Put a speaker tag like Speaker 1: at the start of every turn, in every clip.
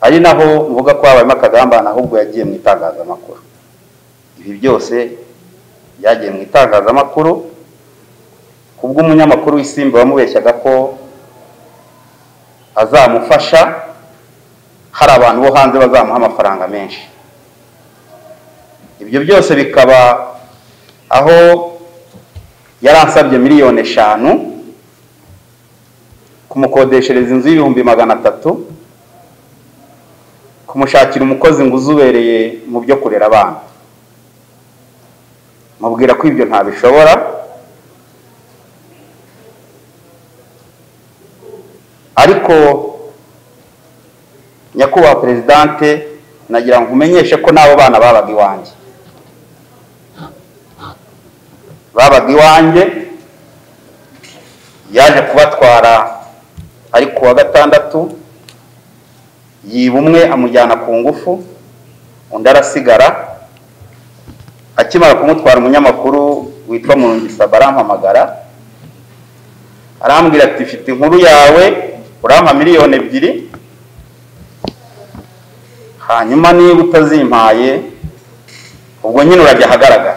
Speaker 1: ari naho mvuga ko habayemo akagambane ahubwo yagiye mu itangazamakuru. Ibi byose byagiye mu itangazamakuru kubwo umunyamakuru w'Isimbi wamubeshyaga ko azamufasha, hari abantu bo hanze bazamuha amafaranga menshi. Ibyo byose bikaba aho yaransabye miliyoni 5 kumukodeshereza inzu y'ibihumbi 300, kumushakira umukozi ngo uzubereye mu byo kurera abana. Mubwira ko ibyo ntabishobora, ariko nyakubahwa Presidente nagira ngo umenyeshe ko nabo bana babaga iwanjye. Yaje kubatwara ari ku wa gatandatu, yiba umwe amujyana ku ngufu, undi arasigara. Akimara kumutwara umunyamakuru witwa Murungisa barampamagara, arambwira ati mfite inkuru yawe, urampa miliyoni 2, hanyuma niba utazimpaye ubwo nyine urajya ahagaragara.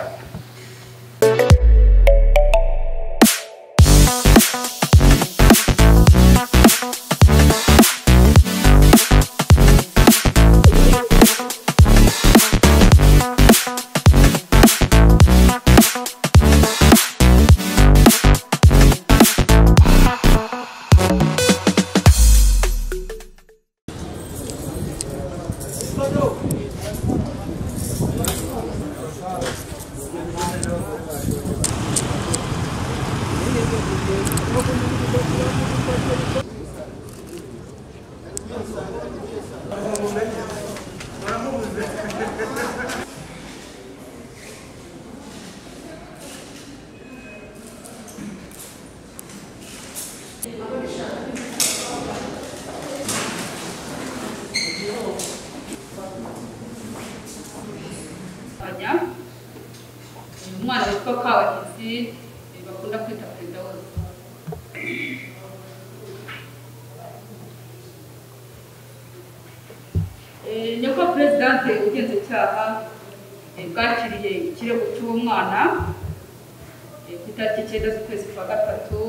Speaker 2: Umwana witwa Kabahizi bakunda kwita Perezida wose. Nyakubahwa Presidente ubugenzacyaha bwakiriye ikirego cy'umwana ku itariki 9 z'ukwezi kwa gatatu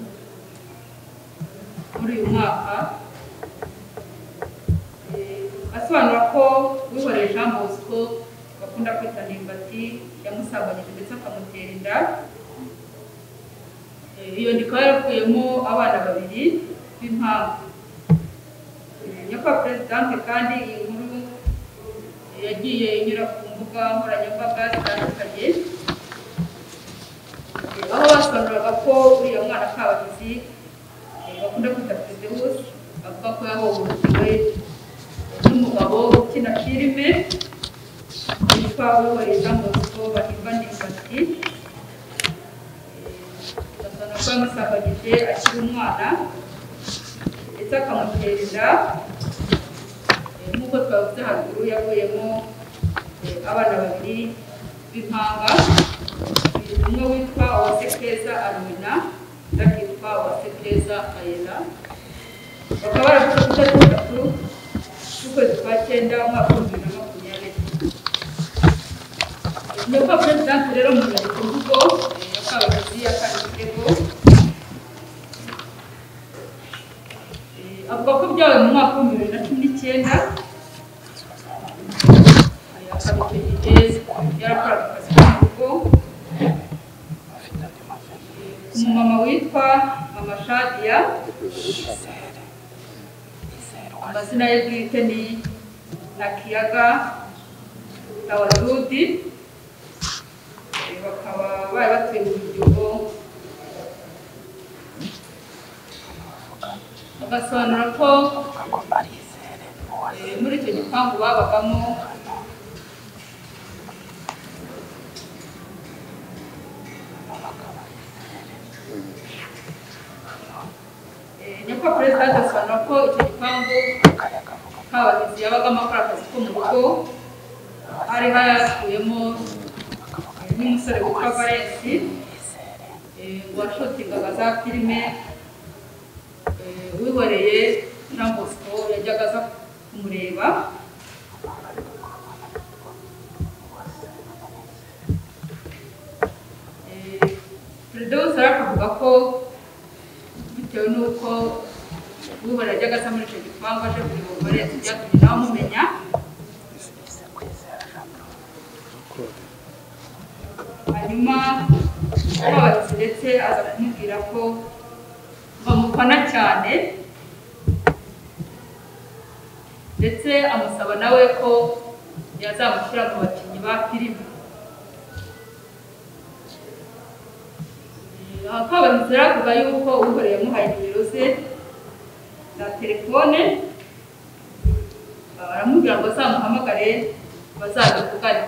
Speaker 2: muri uyu mwaka, asobanura ko Uwihoreye Jean Bosco bakunda kwita Ndimbati yamusambanyije ndetse akamutera inda. Iyo ndikaba yarakuyemo abana 2 b'impanga. Nyakubahwa Presidente kandi iyi nkuru yagiye inyura ku mbuga nkoranyambaga zitandukanye, aho basobanuraga ko uriya mwana Kabahizi bakunda kwita Perezida wose avuga ko yahohotewe n'umugabo ukina filime witwa Uwihoreye Jean Bosco bahimba Ndimbati. Basobanura ko yamusambanyije akiri umwana ndetse akamutera inda. Nk'uko twavuze haruguru, yavuyemo abana 2 b'impanga, umwe witwa Uwasekeza Armina undi akitwa Uwasekeza Ayela. Bakaba baravuze ku itariki 3 z'ukwezi kwa 9 umwaka wa 2020. Nyakubahwa Presidente rero mu nyandiko mvugo ya Kabahizi yakanye ikirego, avuga ko byawe mu mwaka wa 2019 akabikegeze yarakoraga akazi ko mu rugo. Umumama witwa Mama Shadia, amazina ye bwite ni Nakiyaga Tawarudi, bakaba bari batuye mu Biryogo. Basobanura ko muri icyo gipangu babagamo Nyakubahwa Presidente asobanura ko icyo gipangu Kabahizi yabagamo akora akazi ko mu rugo. Hari hayakuyemo n'umusore witwa Valence washotingaga za filime. Uwihoreye Jean Bosco yajyaga aza kumureba. Perezida aravuga ko bitewe n'uko Uwihoreye yajyaga asa muri icyo gipangu aje kureba umugore byatumye nawe amumenya. Hanyuma ababatsi ndetse aza kumubwira ko bamukwana cyane, ndetse amusaba nawe ko yazamushyira mu bakinnyi ba filime. Akabahizi aravuga yuko Uwihoreye yamuhaye nimero ze za telefone, aramubwira ngo azamuhamagare bazabivugane.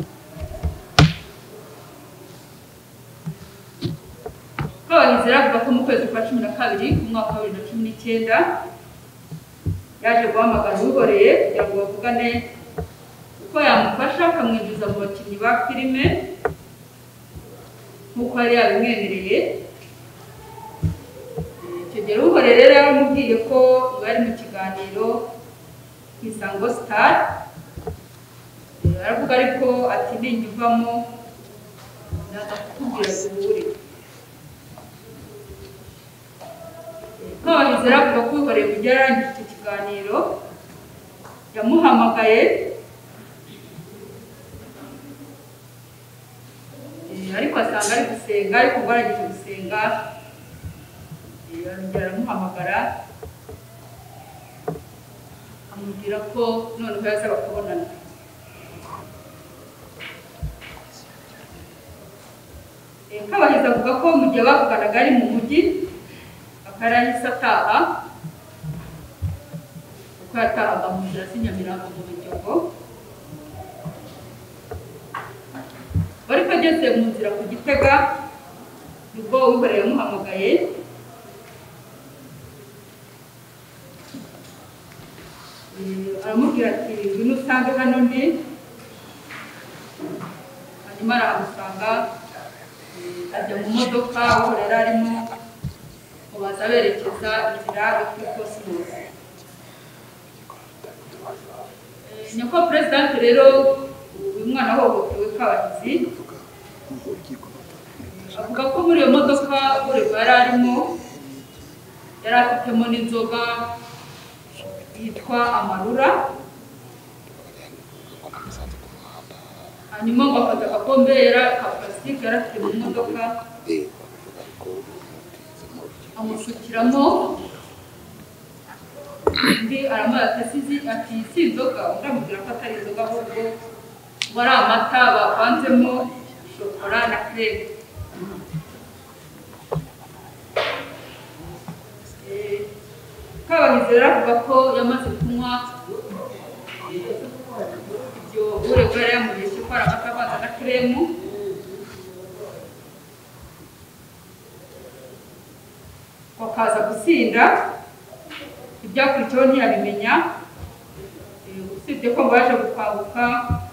Speaker 2: Akabahizi aravuga ko mu kwezi kwa 12 mu mwaka wa 2019 yaje guhamagara Uwihoreye kugira ngo bavugane uko yamufasha akamwinjiza mu bakinnyi ba filime nk'uko yari yabimwemereye. Icyo gihe Uwihoreye rero yaramubwiye ko bari mu kiganiro ku Isango Star, aravuga ariko ati ningivamo naza kukubwira duhure. Akabahizi aravuga ko Uwihoreye mu gihe yarangije icyo kiganiro yamuhamagaye, ariko asanga ari gusenga, ariko ngo arangije gusenga arongera aramuhamagara amubwira ko noneho yaza bakabonana. Akabahizi avuga ko mu gihe bavuganaga ari mu mujyi akarahise ataha, kuko yatahaga mu nzira z'inyamirambo mu Biryogo. Ariko ageze mu nzira ku Gitega nibwo Uwihoreye yamuhamagaye, aramubwira ati ngwino usange hano ndi. Hanyuma arahamusanga, ajya mu modoka Uwihoreye arimo baza berekeza inzira yo kuri Cosmos. Nyakubahwa Perezidante rero uyu mwana ahohotewe Kabahizi avuga ko muri iyo modoka Uwihoreye yari arimo yari afitemo n'inzoga yitwa Amarura. Hanyuma ngo afata agakombe ka plastique yari afite mu modoka amusukiramo, undi aramara ati si inzoga, undi amubwira ko atari inzoga ahubwo ngo ari amata bavanzemo shokora na creme. Kabahizi aravuga ko yamaze kunywa ibyo Uwihoreye yari yamubeshye ko ari amata avanze na creme, bakaza gusinda. Ibyakurikiyeho ntiyabimenya, usibye ko baje gukanguka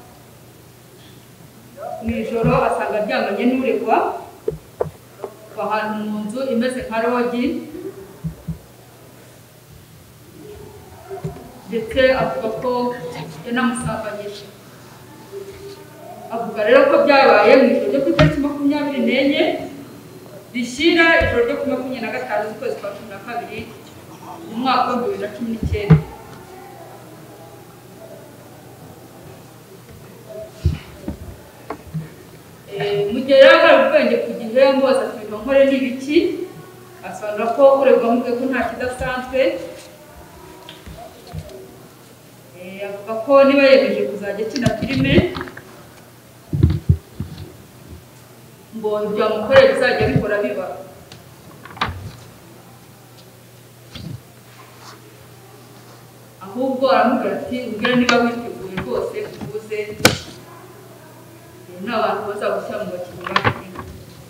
Speaker 2: mu ijoro asanga aryamanye n'uregwa ahantu mu nzu imeze nka rogi, ndetse avuga ko yanamusambanyije. Avuga rero ko byabaye mu ijoro ryo ku itariki 24 rishyira ijoro ryo ku 25 z'ukwezi kwa 12 mu mwaka wa 2019. Mu gihe yari ari ubwenge ku gihe mboza tubiva nkore n'ibiki, asobanura ko uregwa amubwiye ko nta kidasanzwe. Avuga ko niba yemeje kuzajya akina filime ngo ibyo amukoreye bizajya bikora biba. Ahubwo aramubwira ati ubwira niba witeguye rwose uvuze n'abantu bazagushyira mu bakinnyi ba filime.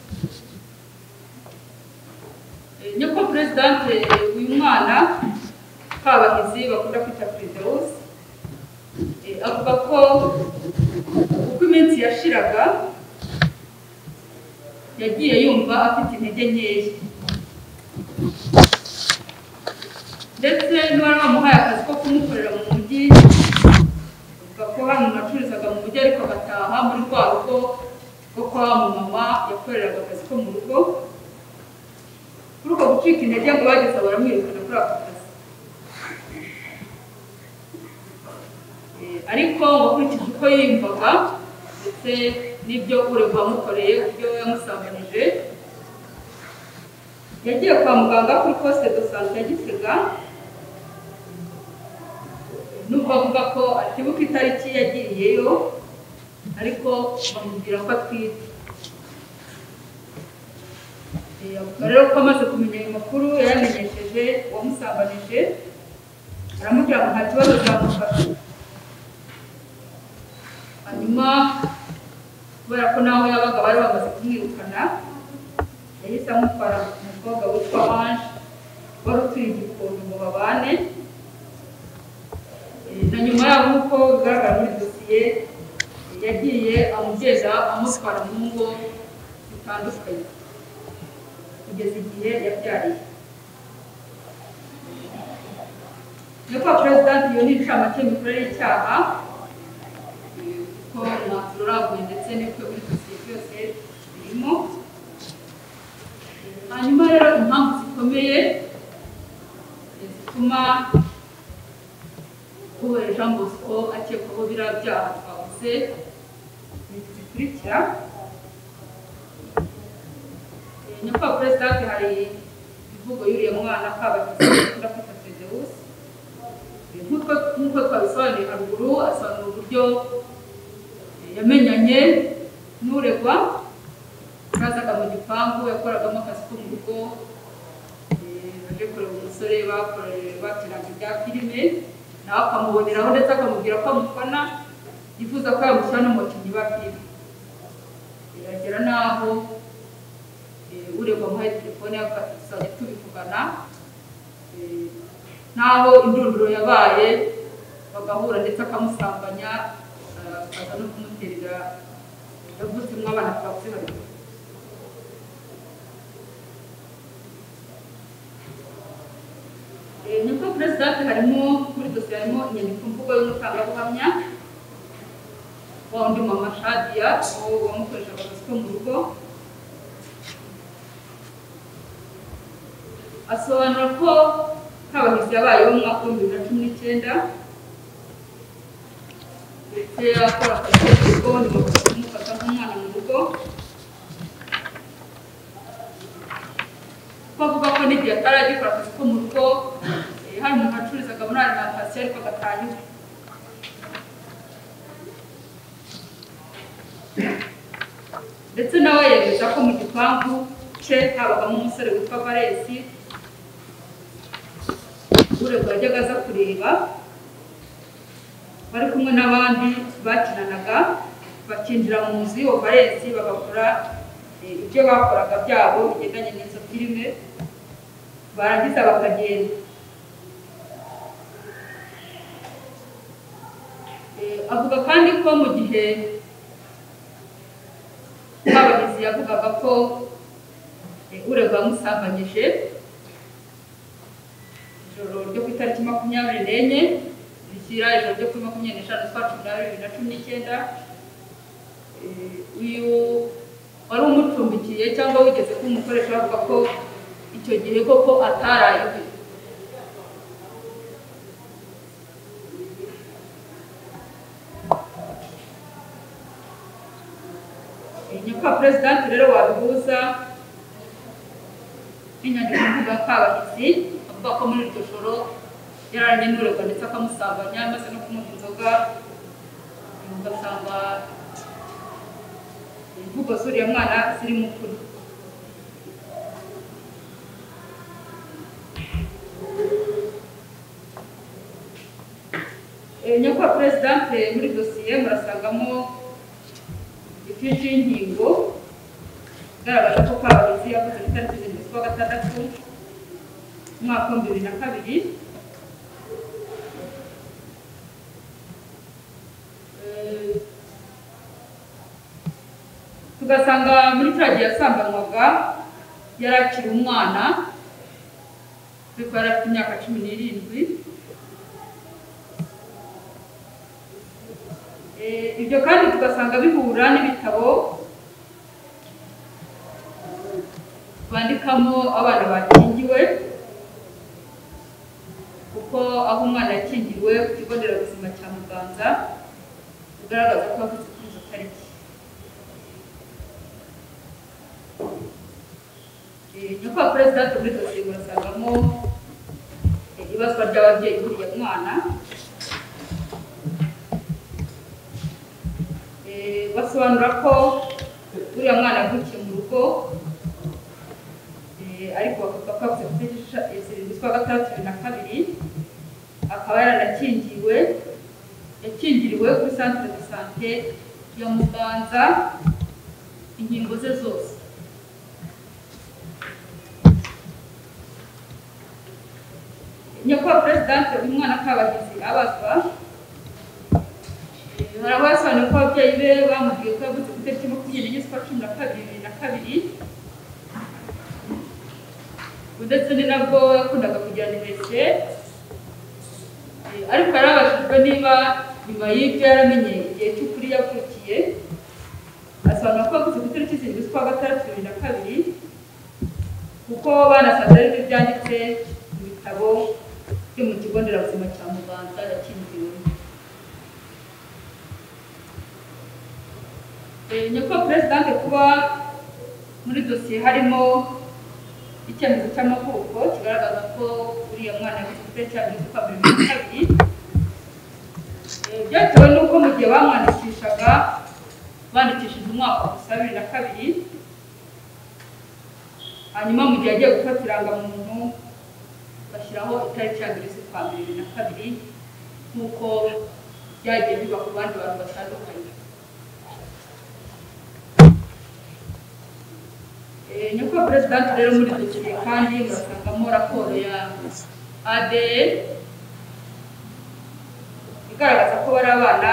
Speaker 2: Nyakubahwa Perezidante uyu mwana Kabahizi bakunda kwita Firidausi avuga ko uko iminsi yashiraga yagiye yumva afite intege nkeya, ndetse n'uwari wamuhaye akazi ko kumukorera mu mujyi wa mumama yakoreraga akazi ko mu rugo. Kuri uko gucika intege ngo bageze baramwirukana kuri ako kazi. Ariko ukurikije uko yiyumvaga ndetse n'ibyo uregwa amukoreye, ibyo yamusambanije, yagiye kwa muganga kuri poste de santé ya Gitega. Nubwo avuga ko atibuka itariki yagiriyeyo, ariko bamubwira ko atwite. Rero ko amaze kumenya ayo makuru yaramenyesheje uwamusambanije, aramubwira ngo nta kibazo cyamufasha. Hanyuma kubera ko naho yabaga bari bamaze kumwirukana, yahise amutwara umukobwa witwa Ange wari utuye Gikondo ngo babane. Na nyuma yaho nk'uko bigaragara muri dosiye, yagiye amugeza amutwara mu ngo zitandukanye kugeza igihe yabyariye. Nyakubahwa President, iyo ni incamake y'imikorere y'icyaha ko umwanzuro uraguye ndetse n'ibyo muri dosiye byose birimo. Hanyuma rero impamvu zikomeye zituma Uwera Jean Bosco akekwaho biriya byaha twavuze zikurikira. Nyakubahwa President, hari imvugo y'uriya mwana Kabahizi ukunda kwita Fedeus. Nk'uko twabisobanuye haruguru, asobanura uburyo yamenyanye n'uregwa, kazaga mu gipangu yakoragamo akazi ko mu rugo, aje kureba umusore bakinaga ibya filime, nawe akamuboneraho ndetse akamubwira ko amufana, yifuza ko yamushyira no mu bakinnyi ba filime. Biragera n'aho uregwa amuhaye telefone tuzajya tubivugana, n'aho indunduro yabaye bagahura ndetse akamusambanya, akaza no kumuterera yavutsemo abana twavuze haruguru. Nyakubahwa President, harimo muri dosiye harimo inyandiko mvugo y'umutangabuhamya wa undi mama Shadia wamukoreshaga akazi ko mu rugo. Asobanura ko Kabahizi yabayeho mu mwaka wa 2019 ndetse akora akazi ko mu rugo, nyuma yo kumufata nk'umwana mu rugo. Bavuga ko n'igihe ataragikora akazi ko mu rugo, hari umuntu acururizaga muri alimentation ariko agataha iwe. Ndetse nawe yemeza ko mu gipangu cye habagamo umusore witwa Valesi, uregwa yajyaga aza kureba, bari kumwe n'abandi bakinanaga, bakinjira mu nzu y'uwo Valesi bagakora ibyo bakoraga byabo bigendanye n'izo filime, barangiza bakagenda. Avuga kandi ko mu gihe Kabahizi yavugaga ko uregwa yamusambanyije ijoro ryo ku itariki 24 rishyira ijoro ryo kuri 25 z'ukwa 2019, uyu wari umucumbikiye cyangwa wigeze kumukoresha avuga ko icyo gihe koko ataraye. Nyakubahwa President, rero wabihuza n'inyandiko mvugo ya Kabahizi avuga ko muri iryo joro yararanye n'uregwa ndetse akamusambanya, amaze no kumuha inzoga, ugasanga imvugo z'uriya mwana ziri mu kuri. Nyakubahwa President, muri dosiye murasangamo ifishi y'inkingo igaragaza ko Kabahizi yavuze ku itariki 7 z'ukwa gatandatu umwaka wa 2002. Tugasanga muri cyagiye yasambanwaga yarakiri umwana, kuko yari afite imyaka 17. Ibyo kandi tugasanga bihura n'ibitabo habamo abana bakingiwe, kuko aho umwana yakingiwe ku kigo nderabuzima cya Muganza bigaragaza ko yavutse kuri izo tariki. Nyakubahwa Perezida, muri dosiye murasangamo ibazwa ry'ababyeyi b'uriya mwana, basobanura ko uriya mwana yavukiye mu rugo, ariko bakavuga ko yavuze ku itariki 7/6/2002, akaba yakingiriwe kuri centre de santé ya Muganza inkingo ze zose. Nyakubahwa Perezida, uyu mwana Kabahizi abazwa, hari abasobanuye ko ababyeyi be bamubwiye ko yavutse ku itariki 20/12/2002, ndetse ni nabwo yakundaga kugira anniversaire, ariko yarabashijwe niba nyuma y'ibyo yaramenye igihe cy'ukuri yavukiye. Asobanura ko yavutse ku itariki 7/6/2002, kuko banasanze aribyo byanditse mu bitabo byo mu kigo nderabuzima cya Muganza yakingiriwemo. Nyakubahwa Perezida, kuba muri dosiye harimo icyemezo cy'amavuko kigaragaza ko uriya mwana yavutse ku itariki ya 2002, byatewe n'uko mu gihe bamwandikishaga bandikishije umwaka gusa 2002, hanyuma mu gihe agiye gufata irangamuntu bashyiraho itariki ya 1/2002 nk'uko byagiye biba ku bandi bantu batandukanye. Nyakubahwa Perezida, rero muri dosiye kandi murasangamo raporo ya ADN igaragaza ko bari abana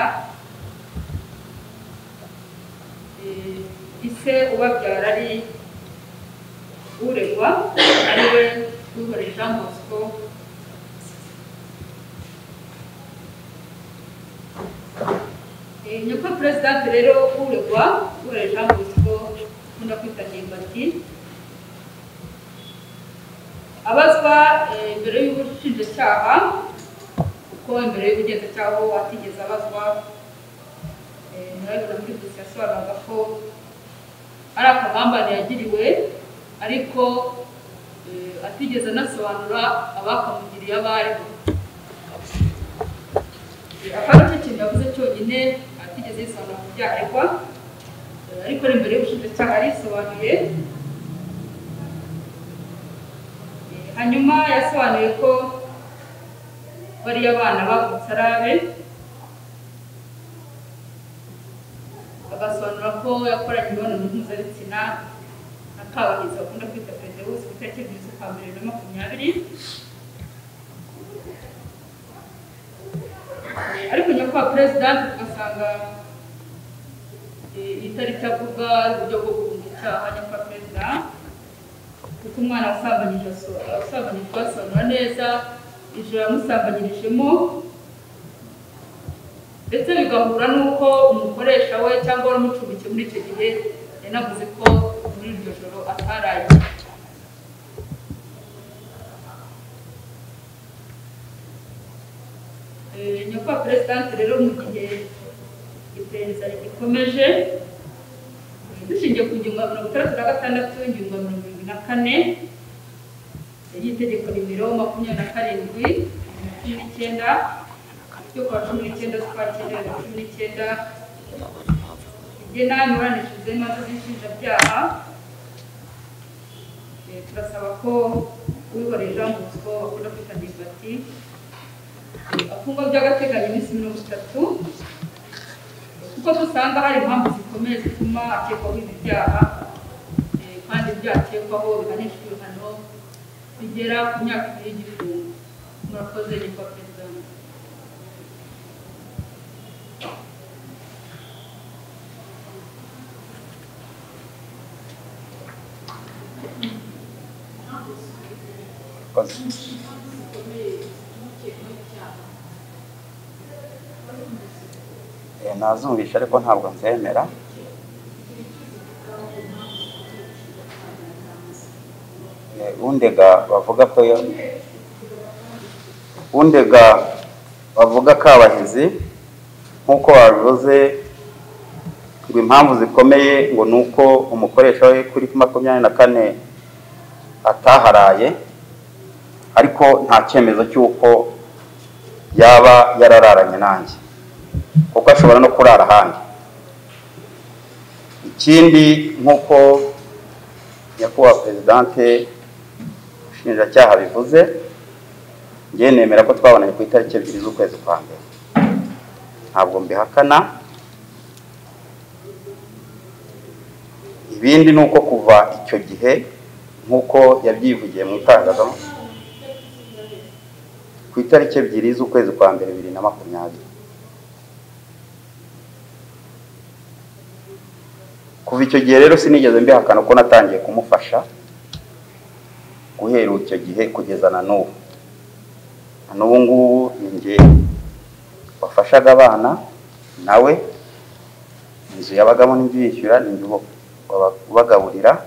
Speaker 2: ise ubabyara ari uregwa, ariwe Uwihoreye Jean Bosco. Nyakubahwa Perezida, rero uregwa Uwihoreye Jean Bosco ukunda kwita ndimbati, abazwa imbere y'ubushinjacyaha, kuko imbere y'ubugenzacyaha atigeze abazwa. Murabibona muri dosiye yasobanuraga ko ari akagambane yagiriwe, ariko atigeze anasobanura abakamugiriye abo aribo. Akaba aricyo kintu yavuze cyonyine, atigeze yisobanura ku byaha aregwa, ariko imbere y'ubushinjacyaha arisobanuye. Hanyuma yasobanuye ko bariya bana bavutse ari abe, agasobanura ko yakoranye imibonano mpuzabitsina na Kabahizi bakunda kwita Pedeus ku itariki 2/2020. Ariko Nyakubahwa Perezida, tugasanga iyi tariki avuga uburyo bwo guhunga icyaha. Nyakubahwa Perezida, kuko umwana wasambanyije asobanura neza ijoro yamusambanyirijemo, ndetse bigahura n'uko umukoresha we cyangwa wari umucumbikiye muri icyo gihe yanavuze ko muri iryo joro ataraye. Nyakubahwa Perezida, rero mu gihe iperereza rigikomeje, dushingiye ku ngingo ya 66, ingingo ya 74 y'itegeko nimero 27/2019 ryo kuwa 19/9/2019 igena imiburanishirize y'imanza z'inshinjabyaha, turasaba ko Uwihoreye Jean Bosco bakunda kwita ndimbati afungwa by'agateganyo iminsi 30, kuko dusanga hari impamvu zikomeye zituma akekwaho ibi byaha, kandi byakekwaho bihanishwa ibihano bigera ku myaka 2 y'igifungo. Murakoze Nyakubahwa Perezida.
Speaker 1: Nazumvisha ariko ntabwo nzemera. undega bavuga ko Kabahizi nk'uko babivuze ngo impamvu zikomeye ngo nuko umukoresha we kuri 24 ataharaye, ariko nta cyemezo cy'uko yaba yarararanye nanjye kuko ashobora no kurara ahandi. Ikindi nk'uko nyakubahwa Presidente Ushinjacyaha bivuze, njye nemera ko twabonanye ku itariki 2 z'ukwezi kwa mbere, ntabwo mbihakana. Ibindi nuko kuva icyo gihe nk'uko yabyivugiye mu itangazamakuru ku itariki 2 z'ukwezi kwa mbere 2020, kuva icyo gihe rero sinigeze mbihakana ko natangiye kumufasha guhera icyo gihe kugeza na n'ubu. N'ubu ngubu njye wafashaga abana, nawe inzu yabagamo n'inzu yishyura, n'inzu bagaburira.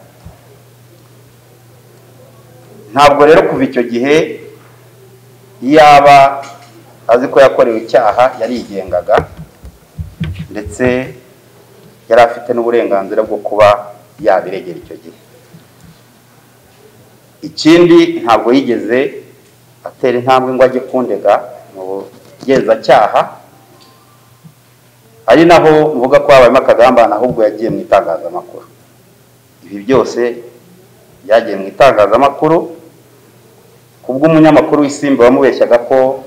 Speaker 1: Ntabwo rero kuva icyo gihe yaba azi ko yakorewe icyaha yarigengaga, ndetse yari afite n'uburenganzira bwo kuba yabiregera icyo gihe. Ikindi ntabwo yigeze atera intambwe ngo ajye kundega mu bugenzacyaha, ari naho mvuga ko habayemo akagambane, ahubwo yagiye mu itangazamakuru. Ibi byose byagiye mu itangazamakuru kubwo umunyamakuru w'Isimbi wamubeshyaga ko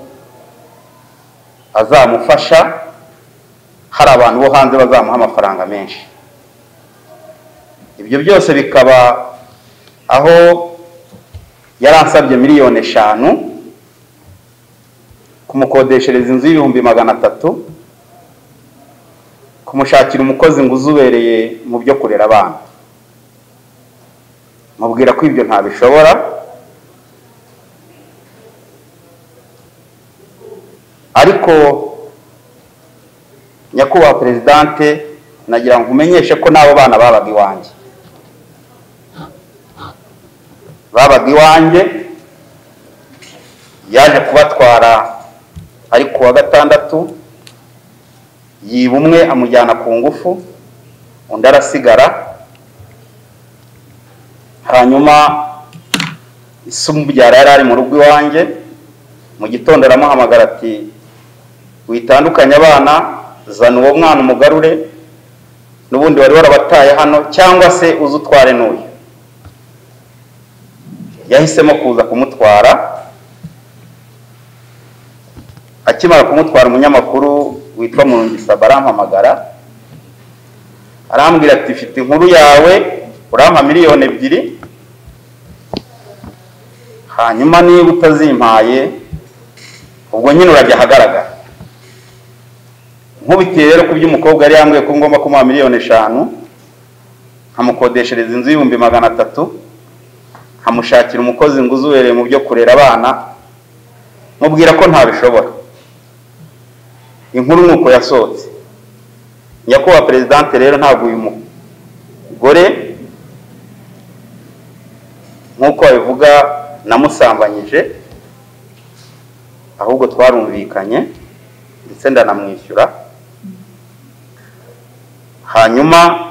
Speaker 1: azamufasha, hari abantu bo hanze bazamuha amafaranga menshi. Ibyo byose bikaba aho yaransabye miliyoni 5 kumukodeshereza inzu y'300,000, kumushakira umukozi ngo uzubereye mu byo kurera abana. Mubwira ko ibyo ntabishobora, ariko nyakubahwa Presidente nagira ngo umenyeshe ko nabo bana babaga iwanjye, yaje kubatwara ari ku wa gatandatu, yiba umwe amujyana ku ngufu, undi arasigara. Hanyuma isumubyara yari ari mu rugo iwanjye, mu gitondo aramuhamagara ati witandukanye abana, zana uwo mwana umugarure, n'ubundi wari warabataye hano, cyangwa se uzutware n'uyu. Yahisemo kuza kumutwara. Akimara kumutwara, umunyamakuru witwa Murungisa barampamagara, arambwira ati mfite inkuru yawe, urampa miliyoni 2, hanyuma niba utazimpaye ubwo nyine urajya ahagaragara. Nkubitiye rero ku by'umukobwa yari yambwiye ko ngomba kumuha miliyoni 5, nkamukodeshereza inzu y'300,000, nkamushakira umukozi ngo uzubereye mu byo kurera abana, mubwira ko ntabishobora. Inkuru nuko yasohotse. Nyakubahwa Presidente rero ntabwo uyu mugore nk'uko bivuga namusambanyije, ahubwo twarumvikanye ndetse ndanamwishyura. Hanyuma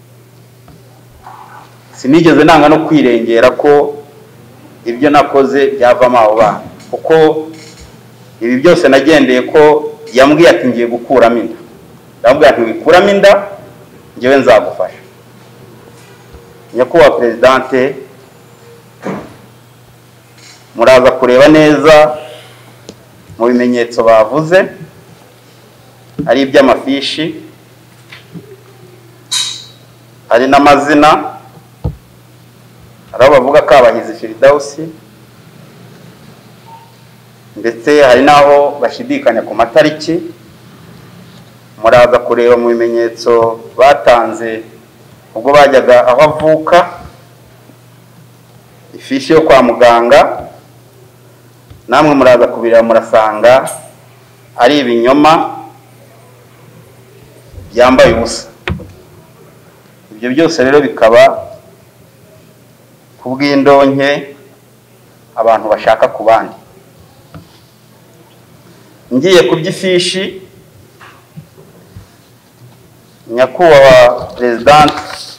Speaker 1: sinigeze nanga no kwirengera ko ibyo nakoze byavamo abo bana, kuko ibi byose nagendeye ko yambwiye ati ngiye gukuramo inda. Ndamubwira ati wikuramo inda, njyewe nzagufasha. Nyakubahwa Presidente, muraza kureba neza mu bimenyetso bavuze, ari iby'amafishi, hari n'amazina, hari bavuga Kabahizi Firidausi, ndetse hari naho bashidikanya ku matariki. Muraza kureba mu bimenyetso batanze ubwo bajyaga aho avuka, ifishi yo kwa muganga, namwe muraza kubireba murasanga ari ibinyoma byambaye ubusa. Ibyo byose rero bikaba kubw'indonke abantu bashaka ku bandi. Ngiye ku by'ifishi, nyakubahwa President,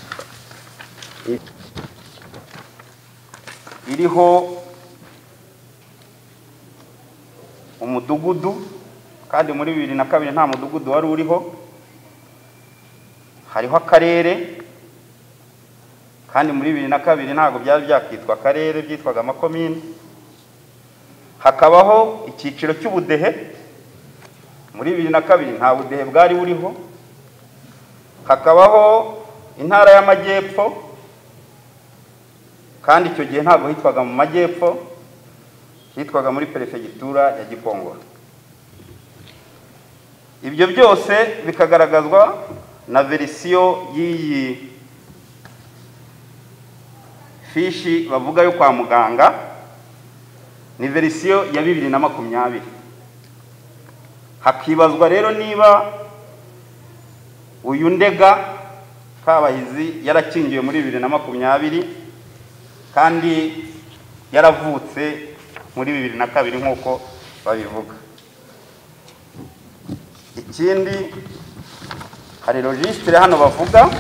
Speaker 1: iriho umudugudu, kandi muri 2002 nta mudugudu wari uriho. Hariho akarere, kandi muri 2002 ntabwo byari byakitwa akarere, byitwaga amakomine. Hakabaho icyiciro cy'ubudehe, muri 2002 nta budehe bwari buriho. Hakabaho intara y'amajyepfo, kandi icyo gihe ntabwo hitwaga mu majyepfo, hitwaga muri perefegitura ya Gikongoro. Ibyo byose bikagaragazwa na verisiyo y'iyi fishi bavuga yo kwa muganga, ni verisiyo ya 2020. Hakibazwa rero niba uyu Ndega Kabahizi yarakingiwe muri 2020 kandi yaravutse muri 2002 nk'uko babivuga. Ikindi, hari registre hano bavuga,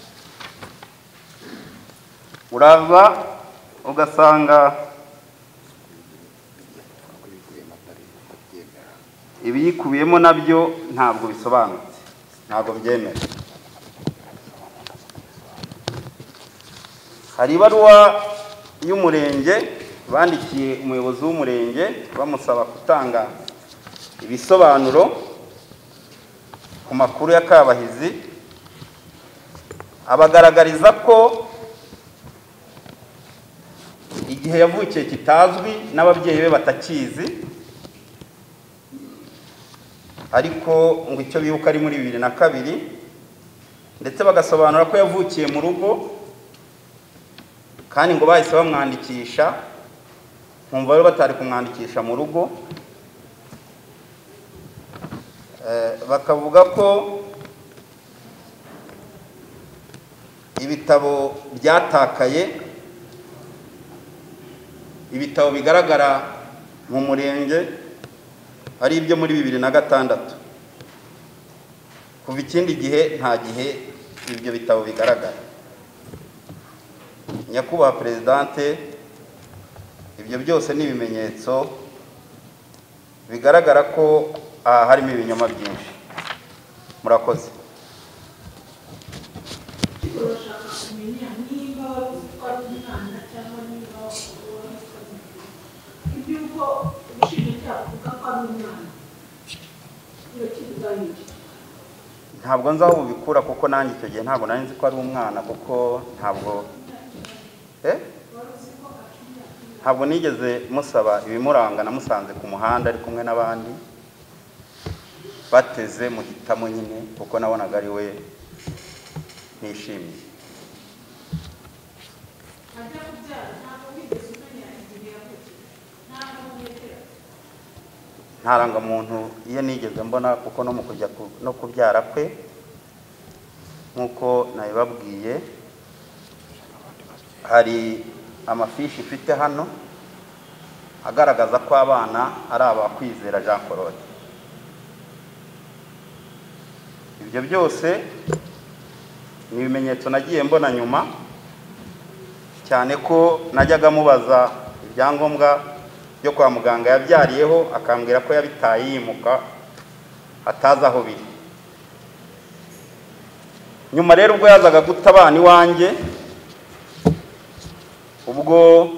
Speaker 1: uraza ugasanga ibiyikubiyemo nabyo ntabwo bisobanutse, ntabwo byemera. Hari ibaruwa y'umurenge bandikiye umuyobozi w'umurenge bamusaba gutanga ibisobanuro ku makuru ya Kabahizi, abagaragariza ko igihe yavukiye kitazwi n'ababyeyi be batakizi, ariko ngo icyo bibuka ari muri 2002, ndetse bagasobanura ko yavukiye mu rugo, kandi ngo bahise bamwandikisha, nkumva rero batari kumwandikisha mu rugo. Bakavuga ko ibitabo byatakaye, ibitabo bigaragara mu murenge ari ibyo muri 2006. Kuva ikindi gihe nta gihe ibyo bitabo bigaragara. Nyakubahwa Presidente, ibyo byose ni ibimenyetso bigaragara ko harimo ibinyoma byinshi. Murakoze. Ntabwo nzi aho ubikura, kuko nanjye icyo gihe ntabwo nari nzi ko ari umwana, kuko ntabwo nigeze musaba ibimuranga. Namusanze ku muhanda ari kumwe n'abandi bateze mu gitamo nyine, kuko nabonaga ari we nishimiye. Ntaranga muntu iyo nigeze mbona, kuko no mu kujya no kubyara kwe nk'uko nabibabwiye, hari amafishi ifite hano agaragaza ko abana ari abakwizera Jean Claude. Ibyo byose ni ibimenyetso nagiye mbona nyuma, cyane ko najyaga mubaza ibyangombwa byo kwa muganga yabyariyeho, akambwira ko yabitaye yimuka atazi aho biri. Nyuma rero ubwo yazaga guta abana iwanjye, ubwo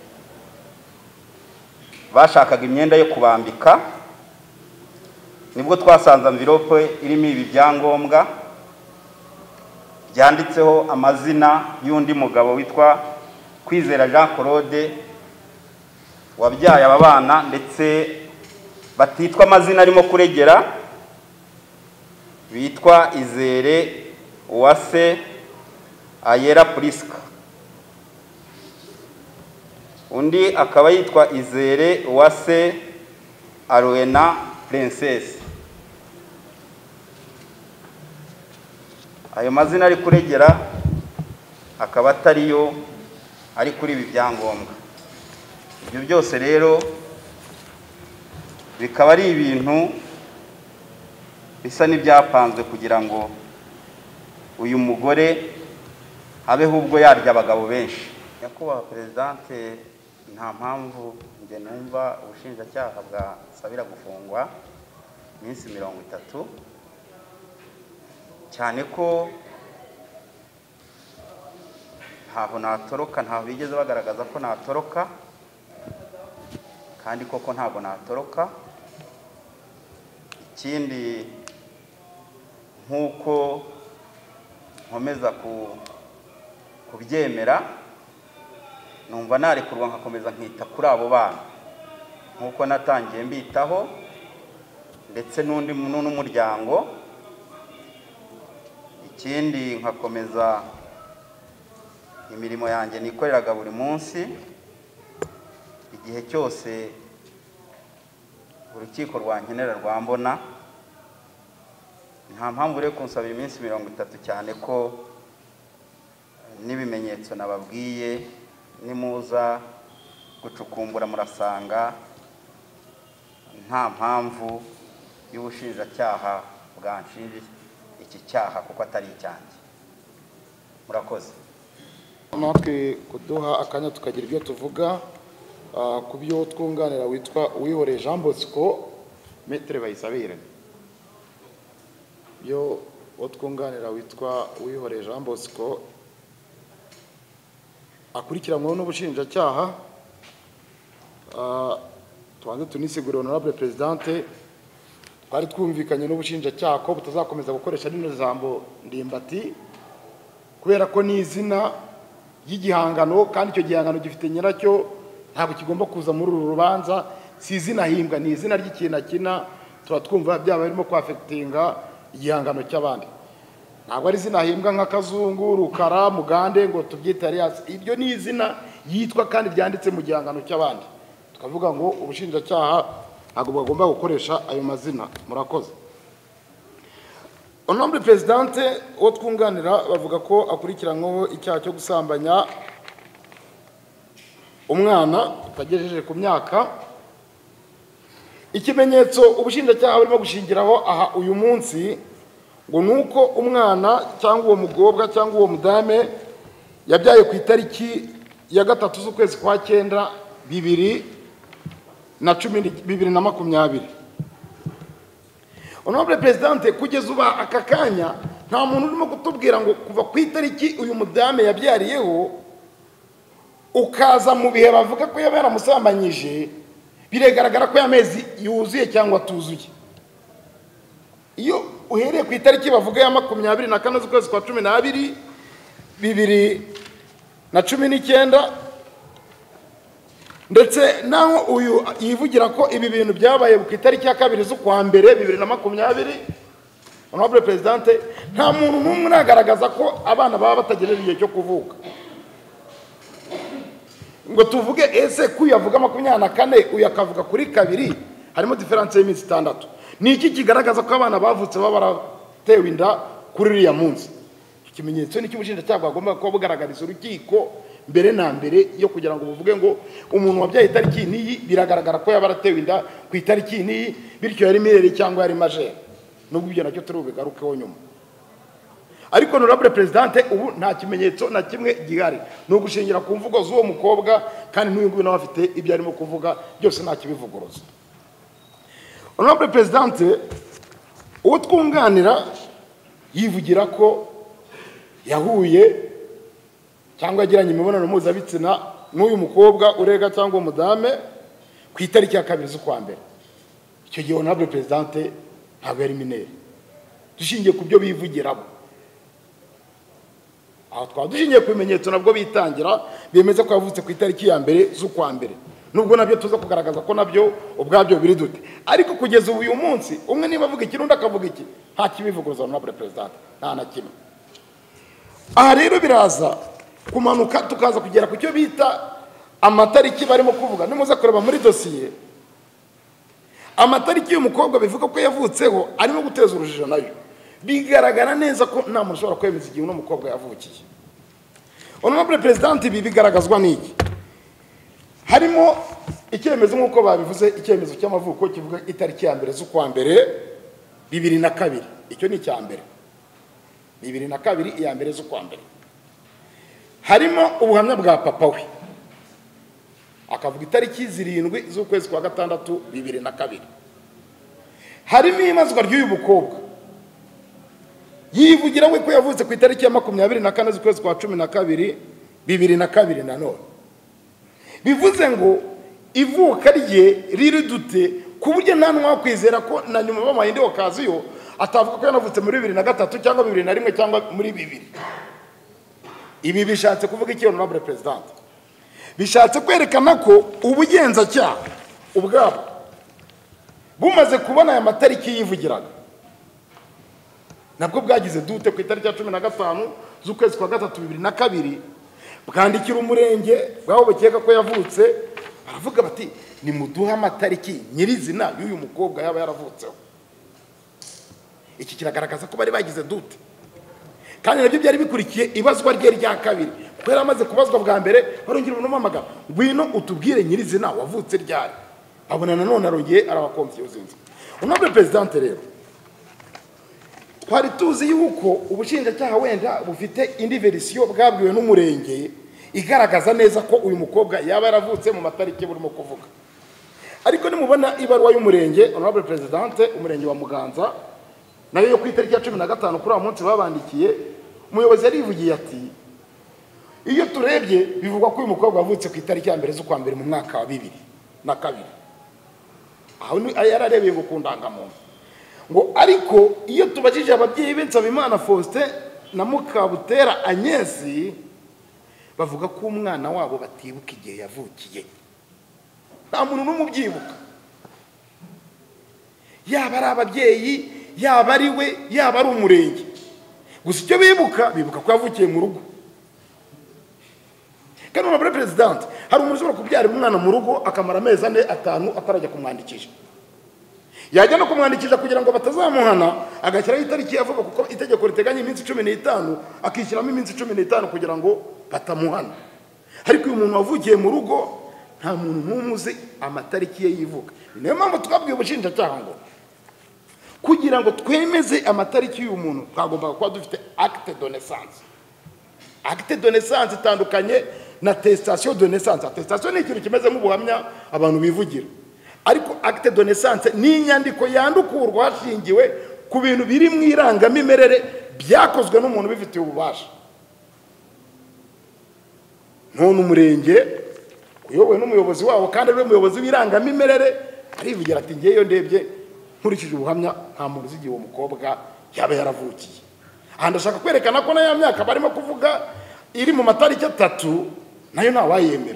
Speaker 1: bashakaga imyenda yo kubambika, nibwo twasanze envelope irimo ibi byangombwa byanditseho amazina y'undi mugabo witwa Kwizera Jean Claude wabyaye aba bana, ndetse batitwa amazina arimo kuregera, bitwa Izere Uwase Ayera Priska, undi akaba yitwa Izere Uwase Arwena Princess. Ayo mazina ari kuregera akaba atariyo ari kuri ibi byangombwa. ibyo byose rero bikaba ari ibintu bisa n'ibyapanzwe kugira ngo uyu mugore habeho ubwo yarya abagabo benshi. Nyakubahwa Perezidante, nta mpamvu nge numva ubushinjacyaha bwasabira gufungwa iminsi 30, cyane ko ntaho natoroka, ntaho bigeze bagaragaza ko natoroka, kandi koko ntabwo natoroka. Ikindi nk'uko nkomeza kubyemera, numva narekurwa nkakomeza nkita kuri abo bana nk'uko natangiye mbitaho, ndetse n'umuryango. Ikindi nkakomeza imirimo yanjye nikoreraga buri munsi, igihe cyose urukiko rwankenera rwambona. Nta mpamvu rero kunsabira iminsi 30, cyane ko n'ibimenyetso nababwiye nimuza gucukumbura murasanga nta mpamvu y'ubushinjacyaha bwanshinje iki cyaha kuko atari icyanjye. Murakoze.
Speaker 3: Natwe kuduha akanya tukagira ibyo tuvuga ku byo twunganira witwa Uwihoreye Jean Bosco Maître Bayisabire. Yo twunganira witwa Uwihoreye Jean Bosco akurikiranweho n'ubushinjacyaha. Tubanze tunisigure Honorable Presidente, twari twumvikanye n'ubushinjacyaha ko butazakomeza gukoresha rino jambo ndimbati kubera ko ni izina y'igihangano, kandi icyo gihangano gifite nyiracyo, ntabwo kigomba kuza muri uru rubanza. Si izina himbwa, ni izina ry'ikintu akina. Tuba twumva byaba birimo kwafectinga igihangano cy'abandi. Ntabwo ari izina himbwa nka Kazungu, Rukara, Mugande ngo tubyite Alias. Ibyo ni izina yitwa kandi ryanditse mu gihangano cy'abandi. Tukavuga ngo ubushinjacyaha ntabwo bagomba gukoresha ayo mazina. Murakoze. Honorable Presidente, uwo twunganira bavuga ko akurikiranyweho icyaha cyo gusambanya umwana utagejeje ku myaka. Ikimenyetso ubushinjacyaha burimo gushingiraho aha uyu munsi ngo nuko umwana cyangwa uwo mugobwa cyangwa uwo mudame yabyaye ku itariki ya 3 z'ukwezi kwa 9 2020. Honorable Presidente, kugeza uba aka kanya nta muntu urimo kutubwira ngo kuva ku itariki uyu mudame yabyariyeho ukaza mu bihe bavuga ko yaba yaramusambanyije, biregaragara ko yamezi yuzuye cyangwa tuzuye. Iyo uhereye ku itariki bavuga ya 24 z'ukwezi kwa 12 2019, ndetse naho uyu yivugira ko ibi bintu byabaye ku itariki ya 2 z'ukwa mbere 2020, Honorable Presidente, nta muntu n'umwe nagaragaza ko abana baba batagejeje igihe cyo kuvuka. Ngo tuvuge ese kuyavuga 24 uyu akavuga kuri 2, harimo difference y'iminsi 6. Ni iki kigaragaza ko abana bavutse baba baratewe inda kuri uriya munsi? Ikimenyetso ni cy'ubushinjacyaha bwagomba kuba bugaragariza urukiko mbere na mbere yo kugira ngo buvuge ngo umuntu wabyaye itariki niyi biragaragara ko yaba aratewe inda ku itariki niyi, bityo yari mirere cyangwa yari majere. Nubwo ibyo nacyo turi bubigarukeho nyuma. Ariko Honorable Presidente, ubu nta kimenyetso na kimwe gihari, no gushingira ku mvugo z'uwo mukobwa, kandi n'uyu nguyu nawe afite ibyo arimo kuvuga byose nta kibivuguruza. Honorable Presidente, uwo twunganira yivugira ko yahuye cyangwa agiranye imibonano mpuzabitsina n'uyu mukobwa urega cyangwa umudame ku itariki ya 2 z'ukwa mbere. Icyo gihe Honorable Presidente ntabwo yari minere. Dushingiye ku byo bivugiramo, aho twadushingiye ku bimenyetso nabwo bitangira bemeza ko yavutse ku itariki ya 2 z'ukwa mbere, nubwo nabyo tuza kugaragaza ko nabyo ubwabyo biri dute. Ariko kugeza uyu munsi umwe niba avuga iki n'undi akavuga iki, nta kibivuguruza Honorable Presidente, nta na kimwe. Aha rero biraza kumanuka tukaza kugera ku cyo bita amatariki barimo kuvuga. Nimuza kureba muri dosiye amatariki y'umukobwa bivuga ko yavutseho arimo guteza urujijo nayo. Bigaragara neza ko nta muntu ushobora kwemeza igihe uno mukobwa yavukiye. Honorable President, ibi bigaragazwa n'iki? harimo icyemezo nk'uko babivuze, icyemezo cy'amavuko kivuga itariki ya mbere z'ukwa mbere 2002. Icyo ni icya mbere, 2002 iya mbere z'ukwa mbere. Harimo ubuhamya bwa papa we, akavuga itariki 7 z'ukwezi kwa gatandatu 2002. Harimo imazwa ry'uyu mukobwa, yivugira we ko yavutse ku itariki ya 24 z'ukwezi kwa 12 2002 nanone. Bivuze ngo ivuka rye riri dute ku buryo nta n'umwe wakwizera ko na nyuma b'amahinde okaziyo atavuga ko yanavutse muri 2003 cyangwa 2001 cyangwa muri 2000. Ibi bishatse kuvuga iki honorable president? Bishatse kwerekana ko ubugenzacyaha ubwabo bumaze kubona aya matariki yivugiraga, nabwo bwagize dute ku itariki ya 15 z'ukwezi kwa gatatu 2002, bwandikira umurenge bwabo bakeka ko yavutse, baravuga bati ni muduha amatariki nyirizina y'uyu mukobwa yaba yaravutseho. Iki kiragaragaza ko bari bagize dute, kandi nabyo byari bikurikiye ibazwa rye rya kabiri, kuko yari amaze kubazwa bwa mbere barongera umunamagana ngwino utubwire nyirizina wavutse ryari. Babona nanone arongeye arabakonfyuzinze. Honorable president, rero twari tuzi yuko ubushinjacyaha wenda bufite indi verisiyo bwabwiwe n'umurenge igaragaza neza ko uyu mukobwa yaba yaravutse mu matariki burimo kuvuga. Ariko nimubona ibaruwa y'umurenge, honorable president, umurenge wa Muganza, nayo yo ku itariki ya 15 kuri uwo munsi babandikiye, umuyobozi yarivugiye ati iyo turebye bivugwa ko uyu mukobwa wavutse ku itariki ya mbere z'ukwa mbere mu mwaka wa 2002. Aho yararebeye ngo kundangamuntu ngo, ariko iyo tubajije ababyeyi be Nsabimana Faustin na Mukabutera Agnes, bavuga ko umwana wabo batibuka igihe yavukiye. Nta muntu n'umubyibuka, yaba ari ababyeyi, yaba ari we, yaba ari umurenge. Gusa icyo bibuka ko yavukiye mu rugo. Kandi honorable president, hari umuntu ushobora kubyara umwana mu rugo akamara amezi 4-5 atarajya kumwandikisha. Yajya no kumwandikisha kugira ngo batazamuhana, agashyiraho itariki yavuga, kuko itegeko riteganya iminsi 15, akishyiramo iminsi 15 kugira ngo batamuhana. Ariko uyu muntu wavukiye mu rugo nta muntu n'umuzi amatariki ye yivuga. Niyo mpamvu twabwiye ubushinjacyaha ngo kugira ngo twemeze amatariki y'uyu muntu twagombaga kuba dufite acte de naissance. Acte de naissance itandukanye na attestation de naissance. Attestation ni ikintu kimeze nk'ubuhamya abantu bivugira, ariko acte de naissance ni inyandiko yandukurwa hashingiwe ku bintu biri mu irangamimerere byakozwe n'umuntu bifitiye ububasha. None umurenge uyobowe n'umuyobozi wabo, kandi ari umuyobozi w'irangamimerere, arivugira ati ngeyo ndebye nkurikije ubuhamya nta muntu uzi igihe uwo mukobwa yaba yaravukiye. Aha ndashaka kwerekana ko na ya myaka barimo kuvuga iri mu matariki 3 nayo nta wayemera.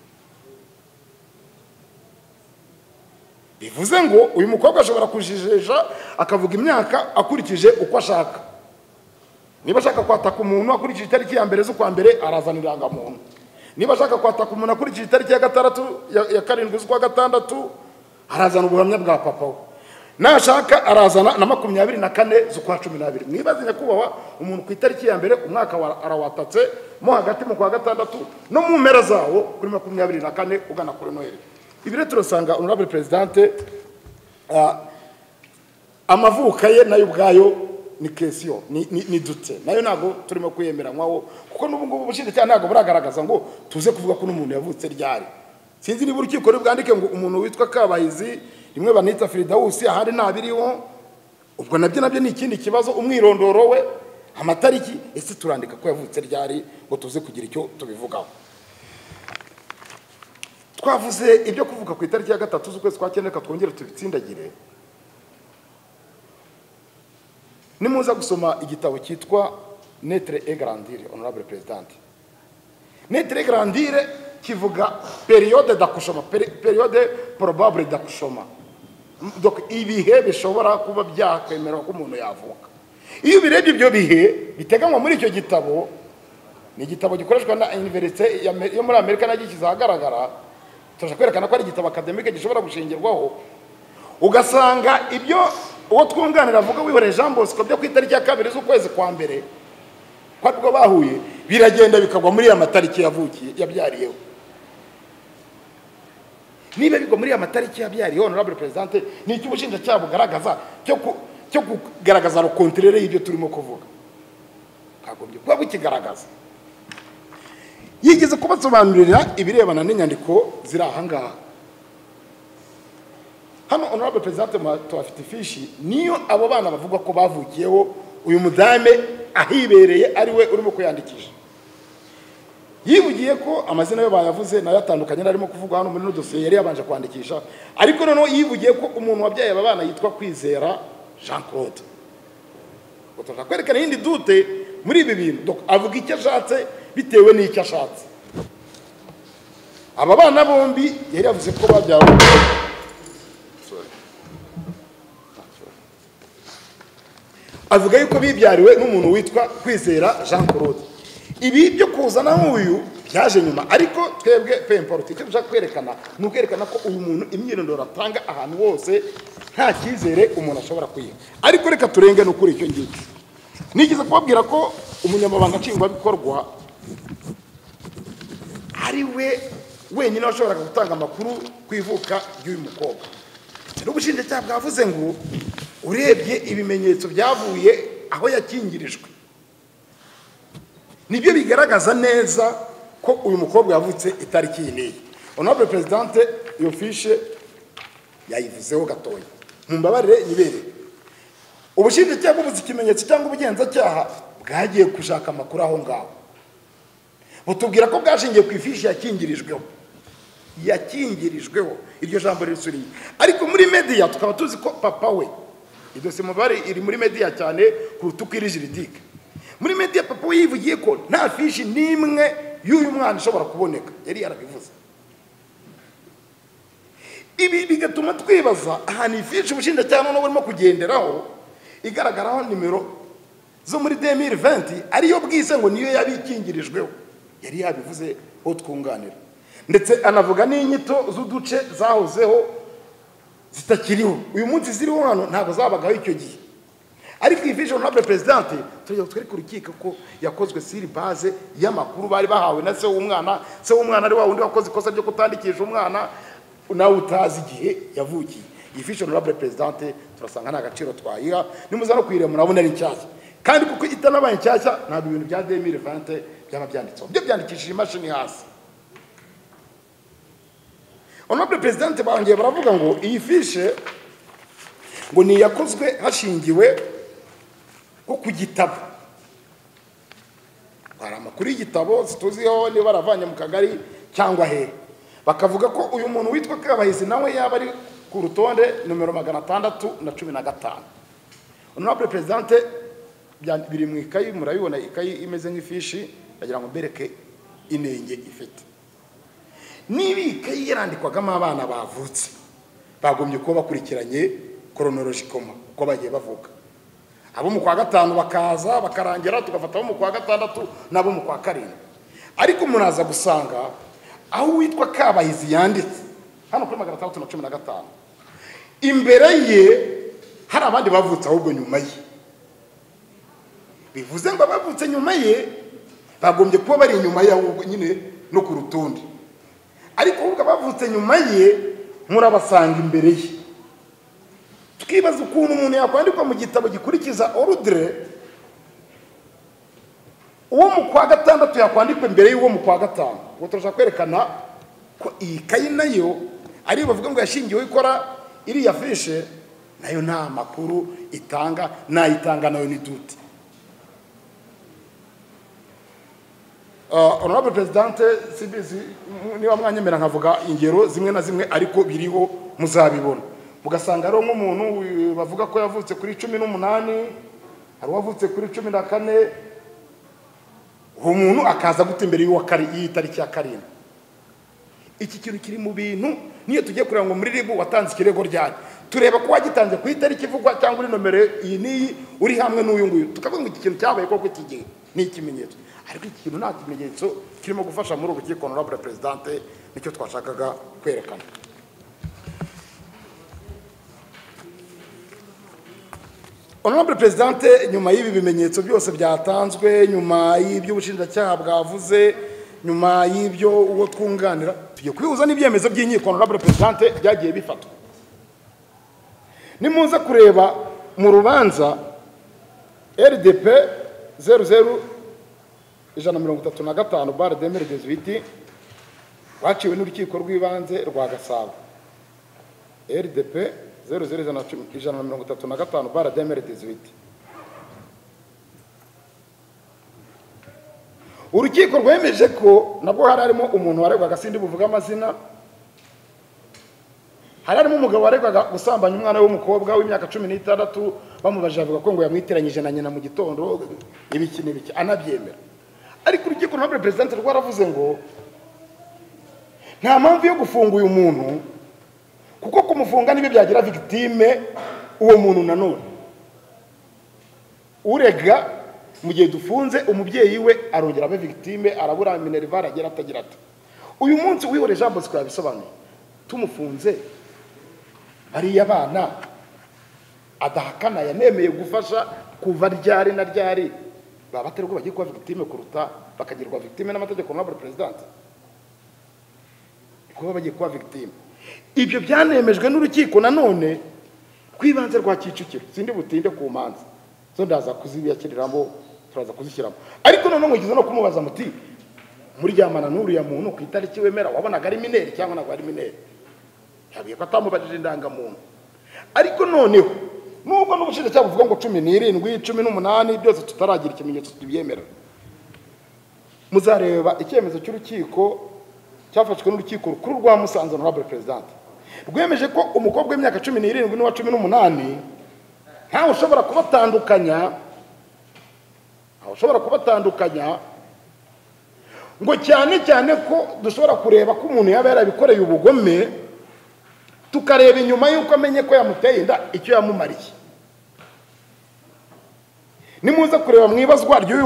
Speaker 3: Bivuze ngo uyu mukobwa ashobora kujijeja akavuga imyaka akurikije uko ashaka. Niba ashaka kwataka umuntu akurikije itariki ya mbere z'ukwa mbere, arazana irangamuntu. Niba ashaka kwataka umuntu akurikije itariki ya 7 z'ukwa gatandatu, arazana ubuhamya bwa papa we. Nashaka arazana na 24 z'ukwa 12. Mwibaze nyakubahwa, umuntu ku itariki ya mbere umwaka arawatatse mo hagati mu kwa gatandatu no mu mpera zawo kuri 24 ugana kuri Noheli. Ibi rero turasanga honorable president, amavuka ye nayo ubwayo ni question, ni dute nayo nago turimo kuyemeranywaho, kuko n'ubungu ubushinjacyaha ntago buragaragaza ngo tuze kuvuga ko n'umuntu yavutse ryari. Sinzi niba urukiko rubwandike ngo umuntu witwa Kabahizi, rimwe banita Fridausi, ahari ntabiriho. Ubwo nabyo ni ikindi kibazo, umwirondoro we, amatariki, ese turandika ko yavutse ryari ngo tuze kugira icyo tubivugaho. Twavuze ibyo kuvuga ku itariki ya 3 z'ukwezi kwa 9, twongere tubitsindagire. Nimuza gusoma igitabo cyitwa Naître et Grandir, honorable president. Naître et Grandir kivuga période d'accouchement, période probable d'accouchement. Donc ibihe bishobora kuba byakwemera ko umuntu yavuka. Iyo birebye ibyo bihe biteganywa muri icyo gitabo, ni igitabo gikoreshwa na Université yo muri Amerika na gikizagaragara, turashaka kwerekana ko ari igitabo academique gishobora gushingirwaho. Ugasanga ibyo uwo twunganira avuga wihore Jean Bosco byo ku itariki ya 2 z'ukwezi kwa mbere kwabwo bahuye, biragenda bikagwa muri ya matariki yavukiye yabyariyeho. niba bigwa muri amatariki yabyariye honorable president ni iki ubushinjacyaha bugaragaza cyo kugaragaza ro kontrere y'ibyo turimo kuvuga kagombye kuba bukigaragaza yigeze kubasobanurira ibirebana n'inyandiko ziri ahangaha hano honorable president afite ifishi niyo abo bana bavuga ko bavukiyeho uyu mudame ahibereye ari we urimo kuyandikisha yivugiye ko amazina yo bayavuze nayo atandukanye arimo kuvuga hano muri no dossier yari yabanje kwandikisha ariko noneho yivugiye ko umuntu wabyaye aba bana yitwa Kwizera Jean Claude utoka kwerekana yindi dute muri ibi bintu avuga icyo ashatse bitewe n'icyo ashatse aba bana bombi yari yavuze ko babyawe avuga yuko bibyariwe n'umuntu witwa Kwizera Jean Claude ibi byo kuzana nk'uyu byaje nyuma ariko twebwe pe importe icyo dushaka kwerekana ni ukwerekana ko uyu muntu imyirondoro atanga ahantu hose nta cyizere umuntu ashobora kwiga ariko reka turenge no kuri icyo ngicyo nigeze kubabwira ko umunyamabanga nshingwabikorwa ari we wenyine washobora gutanga amakuru ku ivuka ry'uyu mukobwa n'ubushinjacyaha bwavuze ngo urebye ibimenyetso byavuye aho yakingirijwe nibyo bigaragaza neza ko uyu mukobwa yavutse itariki y'iyi honorable president iyo fiche yayivuzeho gatoya mumbabarire nyibere ubushinjacyaha bubuze ikimenyetso cyangwa ubugenzacyaha bwagiye gushaka amakuru aho ngaho butubwira ko bwashingiye ku ifishi yakingirijweho iryo jambo risuriye ariko muri media tukaba tuzi ko papa we idose mubare iri muri media cyane kuruta uko iri juridique muri media papa we yivugiye ko nta fishi nimwe y'uyu mwana ishobora kuboneka yari yarabivuze ibi bigatuma twibaza ahantu ifishi ubushinjacyaha none burimo kugenderaho igaragaraho nimero zo muri 2020 ariyo bwise ngo niyo yabikingirijweho yari yabivuze ho twunganira ndetse anavuga n'inyito z'uduce zahozeho zitakiriho uyu munsi ziriho hano ntabwo zabagaho icyo gihe ariko ifishi honorable president tujya twereka urukiko ko yakozwe siri base y'amakuru bari bahawe na se w'umwana ari wa wundi wakoze ikosa ryo kutandikisha umwana nawe utazi igihe yavukiye iyi fishi honorable president turasanga nta gaciro twayiha nimuza no kuyireba murabona ari nshyashya kandi kuko itanabaye nshyashya ntabwo ibintu bya 2020 byaba byanditseho byo byandikishije imashini hasi honorable president bangiye baravuga ngo iyi fishe ngo ni yakozwe hashingiwe ko ku gitabo hari amakuru y'igitabo zituziho niba baravanye mu kagari cyangwa he bakavuga ko uyu muntu witwa Kabahizi nawe yaba ari ku rutonde numero 615 honorable president biri mu ikayi murabibona ikayi imeze nk'ifishi bagira ngo bereke inenge ifite nibi ikayi yarandikwagamo abana bavutse bagombye kuba bakurikiranye chronologically uko bagiye bavuka abo mu kwa gatanu bakaza bakarangira tugafata abo mu kwa gatandatu nabo mu kwa karindwi ariko munaza gusanga aho witwa Kabahizi yanditse hano kuri 615 imbere ye hari abandi bavutse ahubwo nyuma ye bivuze ngo bavutse nyuma ye bagombye kuba bari nyuma ya ahubwo nyine no ku rutonde ariko ahubwo bavutse nyuma ye murabasanga imbere ye tukibaza ukuntu umuntu yakwandikwa mu gitabo gikurikiza ordre uwo mu kwa gatandatu yakwandikwa imbere y'uwo mu kwa gatanu ngo turashaka kwerekana ko iyi kayi nayo ari bavuga ngo yashingiwe ikora iriya fishe nayo nta makuru itanga nayitanga nayo ni dute honorable president CBC niba mwanyemera nkavuga ingero zimwe na zimwe ariko biriho muzabibona mugasanga ari nk'umuntu bavuga ko yavutse kuri 18 hari wavutse kuri 14 uwo muntu akaza gute imbere y'itariki ya karindwi iki kintu kiri mu bintu niyo tugiye kureba ngo muri ribu watanze ikirego ryari tureba ko wagitanze ku itariki ivugwa cyangwa uri nomero iyi niyi uri hamwe n'uyu nguyu tukavuga ngo iki kintu cyabaye koko iki gihe ni ikimenyetso ariko iki kintu nta kimenyetso kirimo gufasha muri urukiko honorable president nicyo twashakaga kwerekana honorable president nyuma y'ibi bimenyetso byose byatanzwe nyuma y'ibyo ubushinjacyaha bwavuze nyuma y'ibyo uwo twunganira tugiye kwihuza n'ibyemezo by'inkiko honorable presidente byagiye bifatwa. Nimuza kureba mu rubanza RDP 00-135/2018 waciwe n'urukiko rw'ibanze rwa Gasabo. RDP 00-135/2018. Urukiko rwemeje ko nabwo harimo umuntu waregwaga sindi buvuga amazina, harimo umugabo waregwaga gusambanya umwana w'umukobwa w'imyaka 16 bamubajije avuga ko ngo yamwitiranyije na nyina mu gitondo ibiki anabyemera. Ariko urukiko honorable president rwaravuze ngo nta mpamvu yo gufunga uyu muntu kuko kumufunga nibe byagira victime uwo muntu nanone urega mu gihe dufunze umubyeyi we arongera abe victime arabura Minerval agera atagira ati uyu munsi wihore Jean Bosco yabisobanuye tumufunze ari abana adahakana yanemeye gufasha kuva ryari na ryari baba baterwa bagiye kuba victime kuruta bakagirwa victime n'amategeko honorable president kuba bagiye kuba victime. Ibyo byanemejwe n'urukiko nanone kwibanze rwa Kicukiro sindi butinde ku manza zo ndaza kuzibiyakiriramo turaza kuzishyiramo. Ariko none ngize no kumubaza muti muri ryamana n'uru ya muntu ku itariki wemera wabonaga ari mineri cyangwa nagwa ari mineri yabiye ko atamubajije indangamuntu. Ariko noneho nubwo n'ubushinjacyaha buvuga ngo 17 18 byose tutaragira ikimenyetso tubyemera, muzareba icyemezo cy'urukiko cyafashwe n'urukiko rukuru rwa Musanze honorable president rwemeje ko umukobwa w'imyaka 17 n'uwa 18 ntawe ushobora kubatandukanya ngo cyane ko dushobora kureba ko umuntu yaba yarabikoreye ubugome tukareba inyuma yuko amenye ko yamuteye inda icyo yamumariye. Nimuza kureba mwibazwa ry'uyu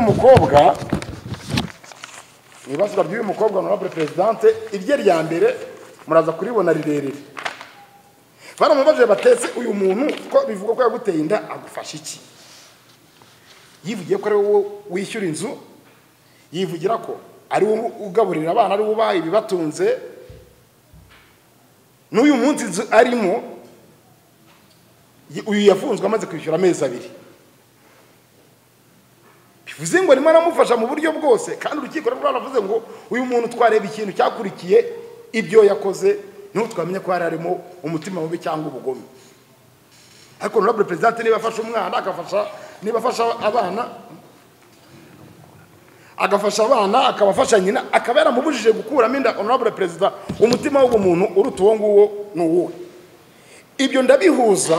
Speaker 3: mukobwa honorable president irye rya mbere muraza kuribona rirerere. Baramubaje batetse uyu muntu ko bivuga ko yaguteye inda agufasha iki? Yivugiye ko ari wowe wishyura inzu, yivugira ko ari wowe ugaburira abana, ari ubaha ibibatunze. N'uyu munsi inzu arimo uyu yafunzwe amaze kwishyura amezi 2. Bivuze ngo arimo aramufasha mu buryo bwose, kandi urukiko rwaravuze ngo uyu muntu twareba ikintu cyakurikiye ibyo yakoze twamenye ko harimo umutima mubi cyangwa ubugome. Ariko honorable president niba afasha umwana agafasha abana akabafasha nyina akaba yaramubujije gukuramo inda, honorable president umutima w'umuntu uruta uwo nguwo n'uwo. Ibyo ndabihuza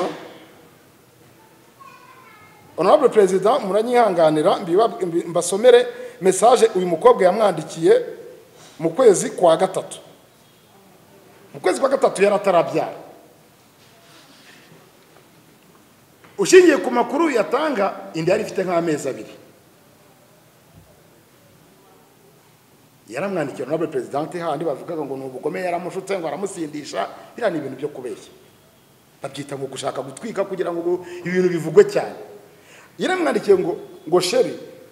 Speaker 3: honorable president muranyihanganira mbasomere message uyu mukobwa yamwandikiye mu kwezi kwa gatatu. Mu kwezi kwa gatatu yaratarabyara. Ushingiye ku makuru yatanga inda yari ifite nk'amezi 2. Yaramwandikiye honorable president handi bavugaga ngo n'ubugome yaramushutse ngo aramusindisha. Bira ni ibintu byo kubeshya, babyita ngo gushaka gutwika kugira ngo ibintu bivugwe cyane. Yaramwandikiye ngo sheri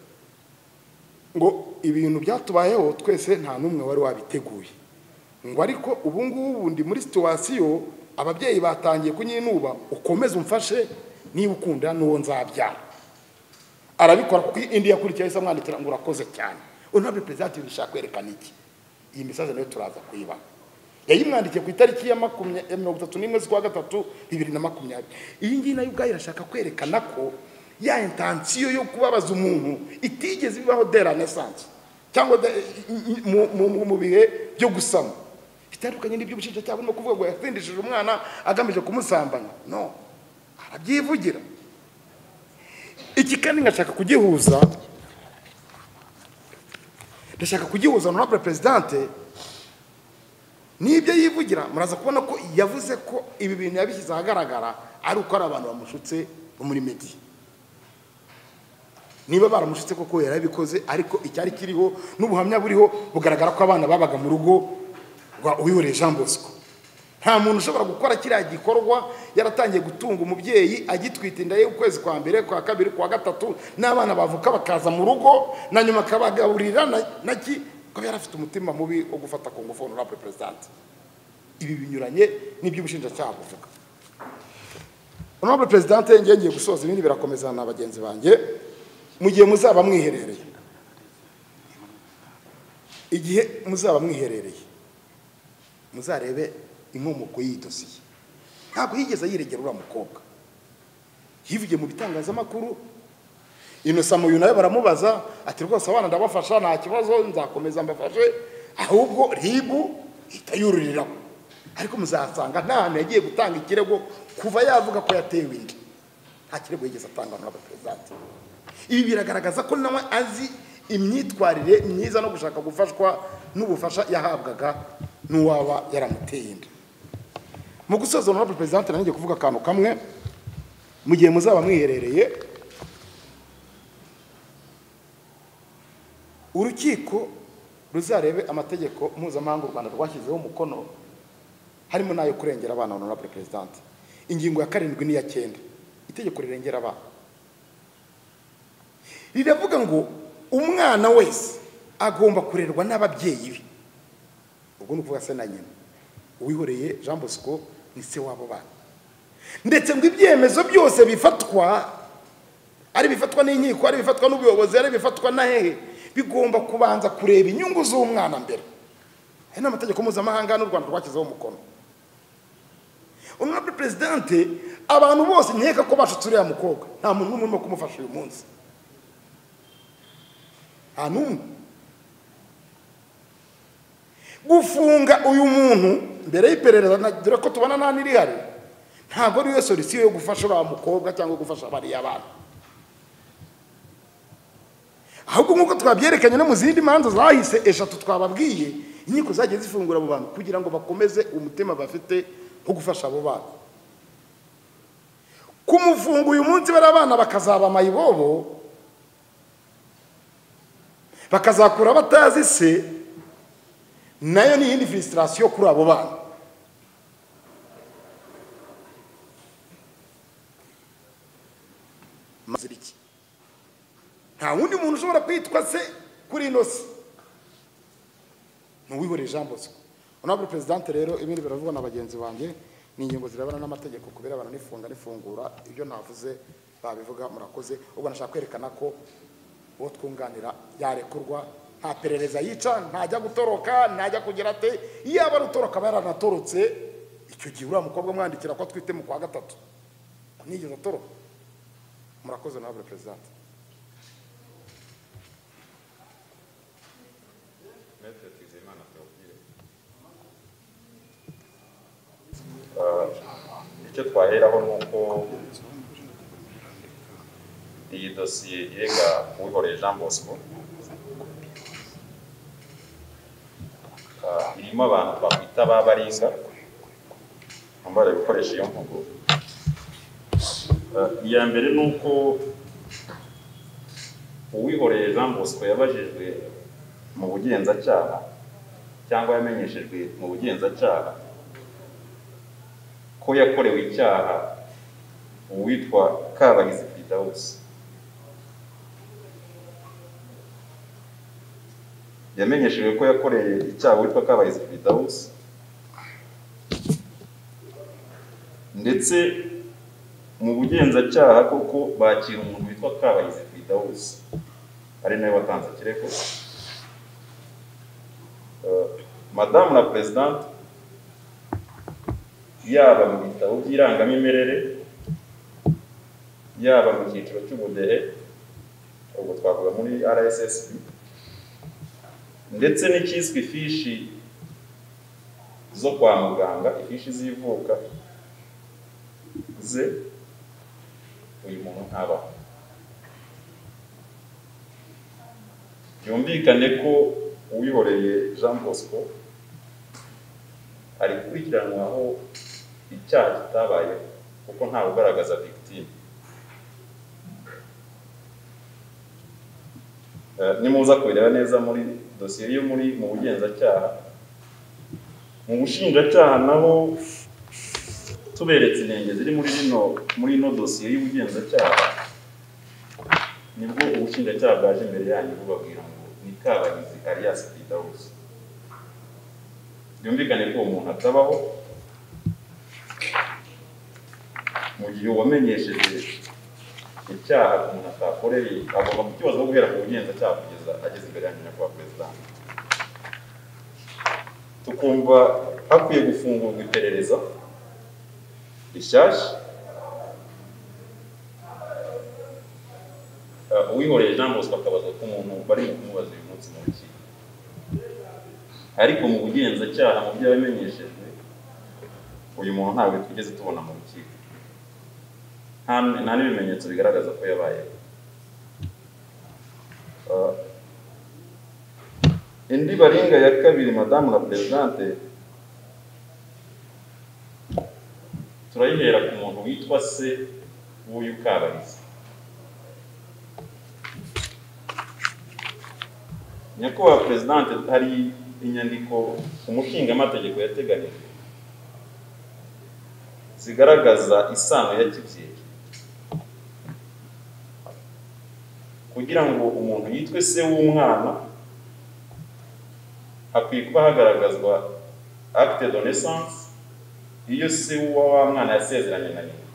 Speaker 3: ngo ibintu byatubayeho twese nta numwe wari wabiteguye, ngo ariko ubu ngubu ndi muri situation ababyeyi batangiye kunyinuba, ukomeze umfashe niba ukunda n'uwo nzabyara. Arabikora kuko indi yakurikiye isa mwandikira ngo urakoze cyane. Honorable president bishaka kwerekana iki? Iyi message nayo turaza kuyiba. Yayimwandikiye ku itariki ya 31 z'ukwa gatatu 2020. Iyi ngiyi nayo ubwayo irashaka kwerekana ko ya intention yo kubabaza umuntu itigeze bibaho de la naissance cyangwa mu bihe byo gusama. Bitandukanye n'ibyo ubushinjacyaha burimo kuvuga ngo yasindishije umwana agamije kumusambanya. No, arabyivugira. Iki kandi ngashaka kugihuza, ndashaka kugihuza honorable president nibyo yivugira. Muraza kubona ko yavuze ko ibi bintu yabishyize ahagaragara ari uko ari abantu bamushutse muri media. Niba baramushutse koko yarabikoze, ariko icyari kiriho n'ubuhamya buriho bugaragara ko abana babaga mu rugo rwa Uwihoreye Jean Bosco. Nta muntu ushobora gukora kiriya gikorwa yaratangiye gutunga umubyeyi agitwita inda ye ukwezi kwa mbere kwa kabiri kwa gatatu, n'abana bavuka bakaza mu rugo na nyuma akabagaburira ko yari afite umutima mubi wo gufata ku ngufu honorable president. Ibi binyuranye n'iby'ubushinjacyaha buvuga. Honorable president, ngiye gusoza ibindi birakomeza na bagenzi banjye. Mu gihe muzaba mwiherereye, igihe muzaba mwiherereye, muzarebe inkomoko y'idosiye. Ntabwo yigeze yiregera uriya mukobwa, yivugiye mu bitangazamakuru. Innocent uyu nawe baramubaza ati rwose abana ndabafasha, nta kibazo, nzakomeza mbafashe, ahubwo ribu itayururiraho. Ariko muzasanga nta hantu yagiye gutanga ikirego kuva yavuga ko yatewe inda, nta kirego yigeze atanga na president. Ibi biragaragaza ko nawe azi imyitwarire myiza no gushaka gufashwa n'ubufasha yahabwaga n'uwaba yaramuteye inda. Mu gusoza honorable president, nanjye kuvuga akantu kamwe. Mu gihe muzaba mwiherereye, urukiko ruzarebe amategeko mpuzamahanga u Rwanda rwashyizeho umukono, harimo n'ayo kurengera abana. Honorable president, ingingo ya 7 n'iya 9 itegeko rirengera abana riravuga ngo umwana wese agomba kurerwa n'ababyeyi be. Ubwo nukuvuga se na nyina. Uwihoreye Jean Bosco ni se wabo bana, ndetse ngo ibyemezo byose bifatwa, ari bifatwa n'inkiko, ari bifatwa n'ubuyobozi, ari bifatwa na hehe, bigomba kubanza kureba inyungu z'umwana mbere. Hari n'amategeko mpuzamahanga n'u Rwanda rwakizeho umukono. Honorable president, abantu bose nkeka ko bashutse uriya mukobwa, nta muntu n'umwe urimo kumufasha uyu munsi, nta n'umwe. Gufunga uyu muntu mbere y'iperereza, dore ko tubona nta n'irihari, ntabwo ariyo solution yo gufasha uriya mukobwa cyangwa gufasha bariya bana. Ahubwo nk'uko twabyerekanye no mu zindi manza zahise 3 twababwiye, inkiko zagiye zifungura abo bantu kugira ngo bakomeze umutima bafite wo gufasha abo bana. Kumufunga uyu munsi bari abana bakazaba mayibobo, bakazakura batazi se, nayo ni indi frustration kuri abo bana. Maziriki nta wundi muntu ushobora kwitwa se kuri ino si, n'uwihoreye Jean Bosco. Honorable president, rero ibindi biravugwa na bagenzi banjye, ni ingingo zirebana n'amategeko kubera abantu nifunga nifungura. Ibyo navuze babivuga, murakoze. Ubwo nashaka kwerekana ko uwo twunganira yarekurwa, nta perereza yica, ntajya gutoroka, ntajya kugira ate. Iyo aba rutoroka baranatorotse, icyo gihe uriya mukobwa mwandikira ko twite mu kwa 3 nigeze atoroka. Murakoze honorable president.
Speaker 1: Icyo twaheraho nuko iyi dosiye irega Uwihoreye Jean Bosco irimo abantu bakwita babaringa, bambara gukoresha iyo mvugo. Iya mbere nuko Uwihoreye Jean Bosco yabajijwe mu bugenzacyaha cyangwa yamenyeshejwe mu bugenzacyaha ko yakorewe icyaha uwitwa Kabayizi Firdausi. Yamenyeshejwe ko yakoreye icyaha uwitwa Kabayizi Firdausi, ndetse mu bugenzacyaha koko bakira umuntu witwa Kabayizi Firdausi, ari nawe watanze ikirego. Madame la Présidente, yaba mu bitabo by'irangamimerere, yaba mu cyiciro cy'ubudehe, ubwo twavuga muri RSSB, ndetse n'ikiswe ifishi zo kwa muganga, ifishi z'ivuka ze, uyu muntu ntabaho. Byumvikane ko Uwihoreye Jean Bosco ari gukurikiranwaho icyaha kitabaye kuko ntawe ugaragaza victime. Nimuza kubireba neza muri dosiye yo mu bugenzacyaha, mu bushinjacyaha naho tuberetse inenge ziri muri ino dosiye y'ubugenzacyaha, nibwo ubushinjacyaha bwaje imbere yanyu bubabwira ngo ni
Speaker 4: Kabahizi alias Firdausi. Byumvikane ko umuntu atabaho mu gihe wamenyesheje icyaha umuntu atakoreye, agomba kukibazo guhera ku bugenzacyaha kugeza ageze imbere ya nyakubahwa perezida. Tukumva hakwiye gufungurwa iperereza rishyashya. Uwihoreye Jean Bosco akabaza ko umuntu bari kumubaza uyu munsi mu rukiko, ariko mu bugenzacyaha mu byo yamenyeshejwe uyu muntu ntabwo twigeze tubona mu rukiko, nta n'ibimenyetso bigaragaza ko yabayeho. Indi baringa ya kabiri, Madame la Présidente, turayihera ku muntu witwa se w'uyu Kabahizi. Nyakubahwa Présidente, hari inyandiko umushingamategeko yateganije zigaragaza isano ya kibyeyi. Kugira ngo umuntu yitwe se w'umwana hakwiye kuba hagaragazwa acte de naissance iyo se wa mwana yasezeranye na nyina.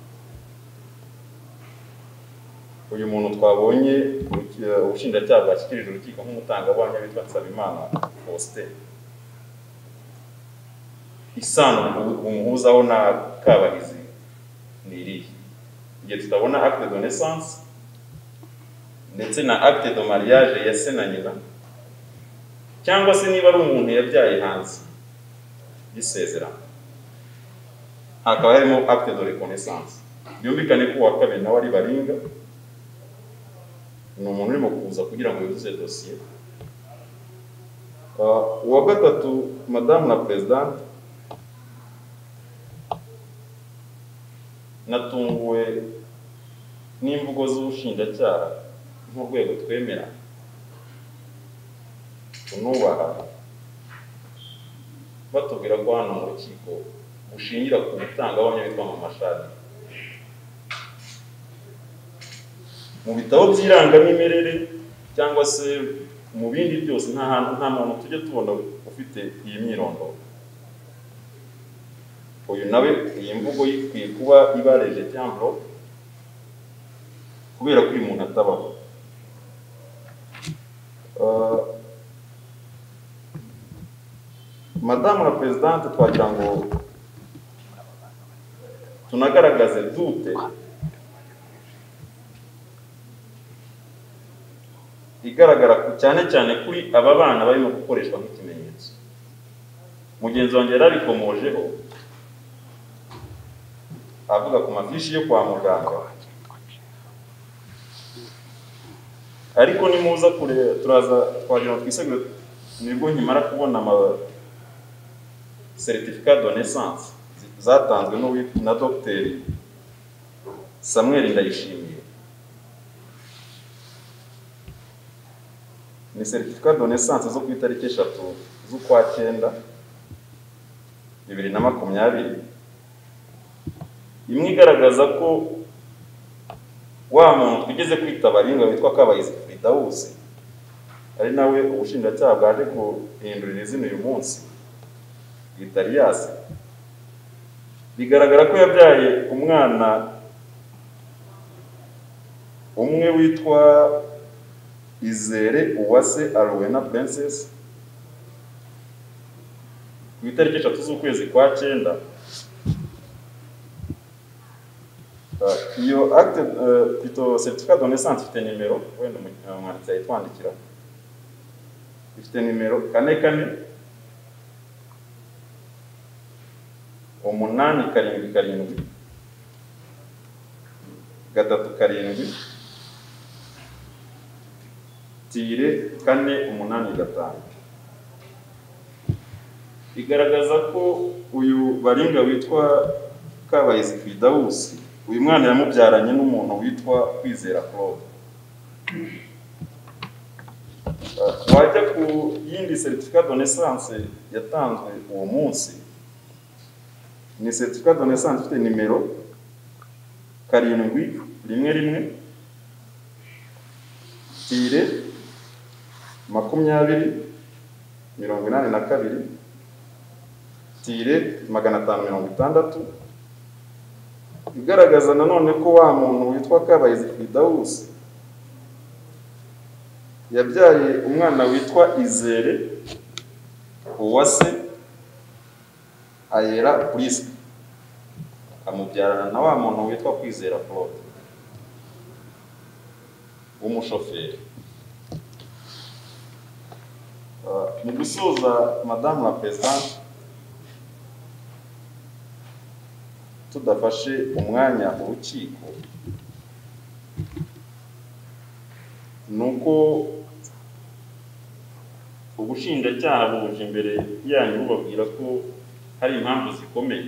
Speaker 4: Uyu muntu twabonye ubushinjacyaha bwashyikirije urukiko nk'umutangabuhamya witwa Nsabimana Faustin, isano umuhuzaho na Kabahizi ni irihe? Igihe tutabona acte de naissance ndetse na acte de mariage ya se na nyina, cyangwa se niba ari umuntu yabyaye hanze y'isezerano, hakaba harimo acte de reconnaissance. Byumvikane ko uwa kabiri nawe ari baringa, ni umuntu urimo kuza kugira ngo yuzuze dosiye. Uwa gatatu, Madame la Présidente, natunguwe n'imvugo z'ubushinjacyaha nk'urwego twemera tunubaha, batubwira ko hano mu rukiko bushingira ku mutangabuhamya witwa Mama Shadi. Mu bitabo by'irangamimerere cyangwa se mu bindi byose nta muntu tujya tubona ufite iyi myirondoro. Uyu nawe iyi mvugo ikwiye kuba ibareje cyangwa kubera ko uyu muntu atabaho. Madame la Présidente, twagira ngo tunagaragaze dute igaragara cyane cyane kuri aba bana barimo gukoreshwa nk'ikimenyetso. Mugenzi wanjye yarabikomojeho avuga ku mafishi yo kwa muganga, ariko nimuza kure turaza twagira ngo twisegure nibwo nkimara kubona certificat de naissance zatanzwe na Dr Samuel Ndayishimiye. Ni certificat de naissance zo ku itariki 3 z'ukwa 9 2020, imwe igaragaza ko wa muntu twigeze kwita baringa witwa Kabahizi Firdausi ari nawe ubushinjacyaha bwaje guhindurira izina uyu munsi Alias. Bigaragara ko yabyaye umwana umwe witwa Izere Uwase Arwena Princess ku itariki 3 z'ukwezi kwa 9. Iyo acte plutôt certificat de naissance ifite nimero, wenda umwanditsi yitwandikira, ifite nimero 44 8 karindwi karindwi 3 karindwi tire 4 8 5. Igaragaza ko uyu baringa witwa Kabahizi Firdausi, uyu mwana yamubyaranye n'umuntu witwa Kwizera Claude. Wajya ku yindi certificat de naissance yatanzwe uwo munsi, ni certificat de naissance ifite nimero 711 tire 2082 tire 560 igaragaza nanone ko wa muntu witwa Kabayizi Firdausi yabyaye umwana witwa Izere Uwase Ayera Priska amubyarana na wa muntu witwa Kwizera Claude w'umushoferi. Mu gusoza Madame la Présidente, tudafashe umwanya urukiko nuko ubushinjacyaha buje imbere yanyu bubabwira ko hari impamvu zikomeye,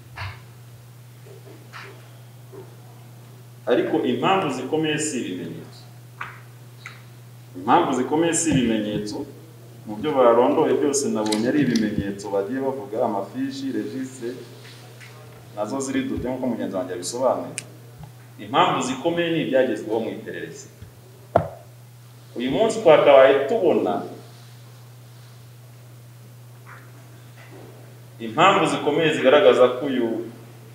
Speaker 4: ariko impamvu zikomeye si ibimenyetso. Impamvu zikomeye si ibimenyetso, mu byo barondoye byose nabonye ari ibimenyetso bagiye bavuga, amafishi, registre nazo ziri dute nkuko mugenzi wanjye yabisobanuye. Impamvu zikomeye ni ibyagezweho mu iperereza. Uyu munsi twakabaye tubona impamvu zikomeye zigaragaza ko uyu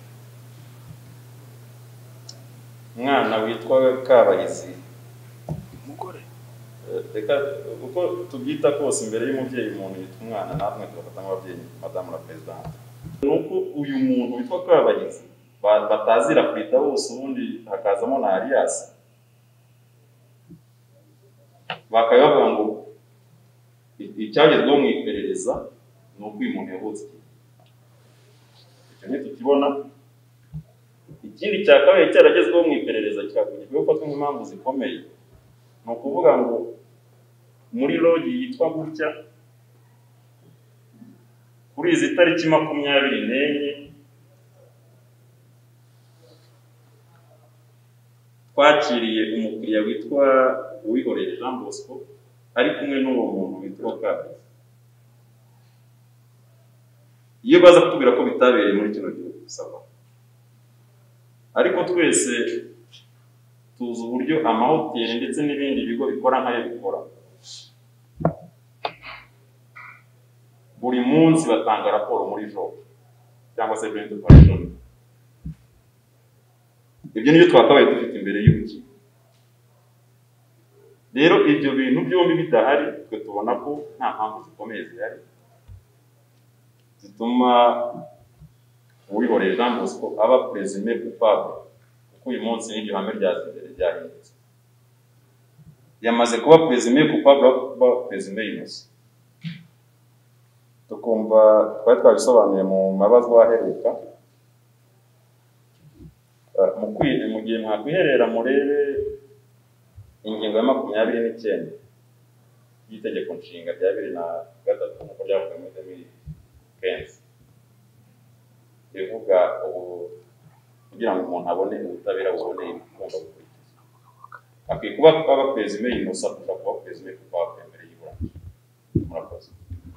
Speaker 4: mwana witwa Kabayizi
Speaker 3: umugore
Speaker 4: reka uko tubyita kose imbere y'umubyeyi umuntu yitwa umwana, natwe tugafata nk'ababyeyi. Madame la Présidente, nuko uyu muntu witwa Kabayizi batazira kwita bose, ubundi hakazamo na Alias, bakavuga ngo icyagezweho mu iperereza ni uko uyu muntu yavutse. Icyo ntitukibona. Ikindi cyakabaye cyaragezweho mu iperereza cyakunye gufatwa nk'impamvu zikomeye, ni ukuvuga ngo muri logi yitwa gutya kuri izi tariki 24 twakiriye umukiriya witwa Uwihoreye Jean Bosco ari kumwe n'uwo muntu witwa Kabayizi. Iyo baza kutubwira ko bitabereye muri kino gihugu saba, ariko twese tuzi uburyo amahoteli ndetse n'ibindi bigo bikora nk'ayo bikora. Buri munsi batanga raporo muri job cyangwa se joint operation. Ibyo niyo twakabaye dufite imbere y'urukiko. Rero ibyo bintu byombi bidahari, twe tubona ko nta mpamvu zikomeye zihari zituma Uwihoreye Jean Bosco aba présumé coupable, kuko uyu munsi n'iryo hame ryazindere ryahindutse. Yamaze kuba présumé coupable, kuba présumé innocent. Tukumva twari twabisobanuye mu mabazwa aheruka. Mu gihe mwakwiherera murebe ingingo ya 29 y'itegeko nshinga rya 2003 nuko ryavuga muri 2015 rivuga kugira ngo umuntu abone ubutabera buboneye igomba gukurikizwa. Akwiye kuba aba présumé innocent kuba présumé coupable imbere y'iburanisha. Murakoze.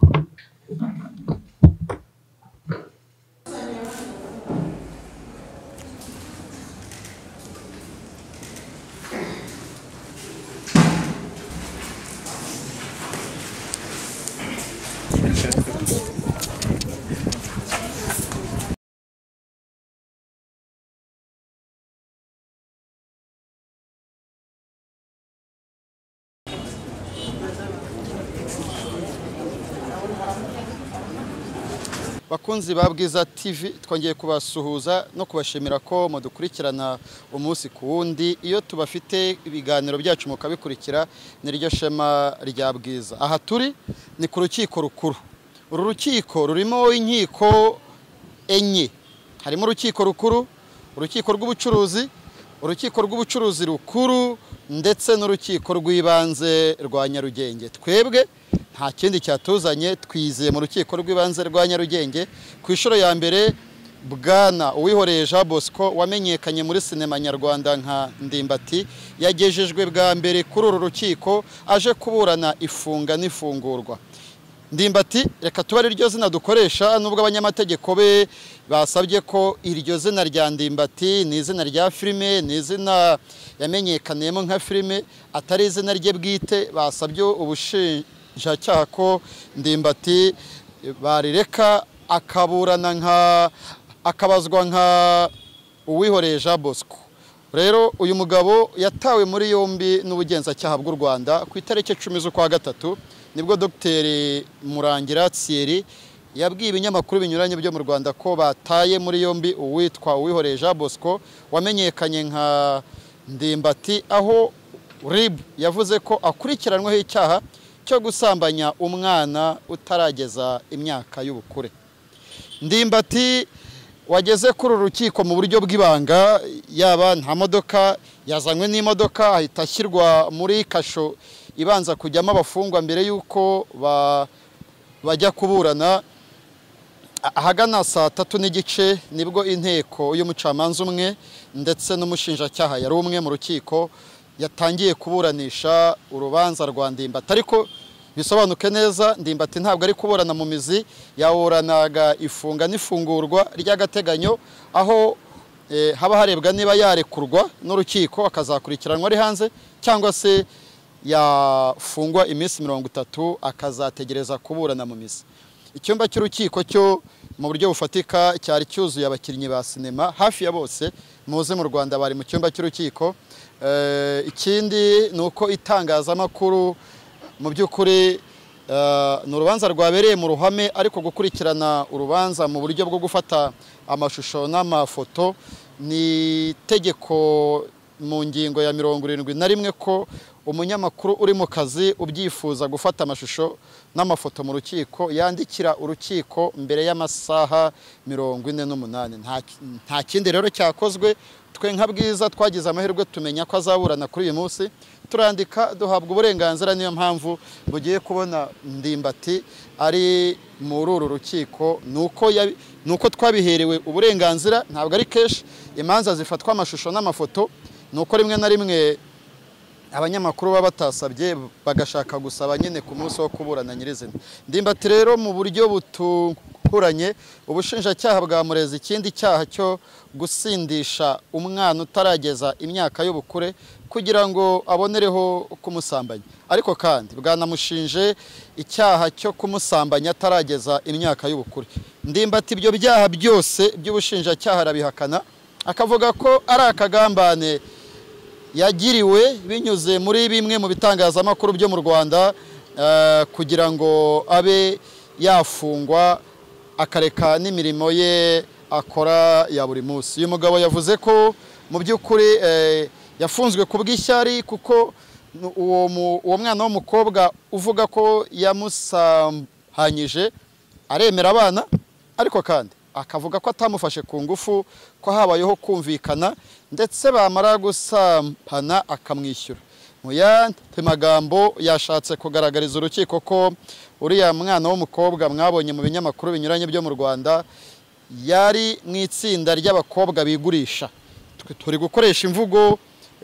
Speaker 5: Bakunzi ba Bwiza TV, twongeye kubasuhuza no kubashimira ko mudukurikirana umunsi ku wundi. Iyo tubafite ibiganiro byacu mukabikurikira, niryo shema rya Bwiza. Aha turi ni ku rukiko rukuru. Uru rukiko rurimo inkiko enye. Harimo urukiko rukuru, urukiko rw'ubucuruzi, urukiko rw'ubucuruzi rukuru ndetse n'urukiko rw'ibanze rwa Nyarugenge. Twebwe nta kindi cyatuzanye, twizeye mu rukiko rw'ibanze rwa Nyarugenge. Ku ishuro ya mbere Bwana Uwihoreye Jean Bosco wamenyekanye muri sinema nyarwanda nka Ndimbati yagejejwe bwa mbere kuri uru rukiko aje kuburana ifunga n'ifungurwa. Ndimbati reka tuba ari ryo zina dukoresha, nubwo abanyamategeko be basabye ko iryo zina rya Ndimbati ni izina rya filime, ni izina yamenyekaniyemo nka filime, atari izina rye bwite. Basabye ubushinjacyaha ko Ndimbati barireka akaburana akabazwa nka Uwihoreye Jean Bosco. Rero uyu mugabo yatawe muri yombi n'ubugenzacyaha bw'u Rwanda ku itariki 10 z'ukwa gatatu, nibwo Dr Murangira Thierry yabwiye ibinyamakuru binyuranye byo mu Rwanda ko bataye muri yombi uwitwa Uwihoreye Jean Bosco wamenyekanye nka Ndimbati, aho RIB yavuze ko akurikiranweho icyaha cyo gusambanya umwana utarageza imyaka y'ubukure. Ndimbati wageze kuri urukiko mu buryo bw'ibanga, yaba nta modoka, yazanywe n'imodoka ahita ashyirwa muri kasho ibanza kujyamo abafungwa mbere y'uko bajya kuburana. Ahagana saa 3:30 nibwo inteko y'umucamanza umwe ndetse n'umushinjacyaha yari umwe mu rukiko yatangiye kuburanisha urubanza rwa Ndimbati. Ariko bisobanuke neza, Ndimbati ntabwo ari kuburana mu mizi, yaburanaga ifunga n'ifungurwa ry'agateganyo, aho haba harebwa niba yarekurwa n'urukiko akazakurikiranwa ari hanze, cyangwa se yafungwa iminsi 30 akazategereza kuburana mu mizi. Icyumba cy'urukiko cyo mu buryo bufatika cyari cyuzuye abakinnyi ba sinema hafi ya bose muze mu Rwanda bari mu cyumba cy'urukiko. Ikindi nuko itangazamakuru mu by'ukuri ni urubanza rwabereye mu ruhame, ariko gukurikirana urubanza mu buryo bwo gufata amashusho n'amafoto ni itegeko mu ngingo ya 71 ko umunyamakuru uri mu kazi ubyifuza gufata amashusho n'amafoto mu rukiko yandikira urukiko mbere y'amasaha 48. Nta kindi rero cyakozwe. Twe nka Bwiza twagize amahirwe tumenya ko azaburana kuri uyu munsi, turandika duhabwa uburenganzira. Niyo mpamvu bugiye kubona Ndimbati ari muri uru rukiko, nuko twabiherewe uburenganzira. Ntabwo ari kesh imanza zifatwa amashusho n'amafoto, nuko rimwe na rimwe abanyamakuru baba batasabye bagashaka gusaba nyine ku munsi wo kuburana nyirizina. Ndimbati rero mu buryo buturanye, ubushinjacyaha bwamureza ikindi cyaha cyo gusindisha umwana utarageza imyaka y'ubukure kugira ngo abonereho kumusambanya, ariko kandi bwanamushinje icyaha cyo kumusambanya atarageza imyaka y'ubukure. Ndimbati ibyo byaha byose by'ubushinjacyaha arabihakana, akavuga ko ari akagambane yagiriwe binyuze muri bimwe mu bitangazamakuru byo mu Rwanda kugira ngo abe yafungwa akareka n'imirimo ye akora ya buri munsi. Uyu mugabo yavuze ko mu by'ukuri yafunzwe ku bw'ishyari, kuko uwo mwana w'umukobwa uvuga ko yamusambanyije aremera abana, ariko kandi akavuga ko atamufashe ku ngufu, ko habayeho kumvikana ndetse bamara gusambana akamwishyura. Mu yandi magambo yashatse kugaragariza urukiko ko uriya mwana w'umukobwa mwabonye mu binyamakuru binyuranye byo mu Rwanda yari mu itsinda ry'abakobwa bigurisha. Turi gukoresha imvugo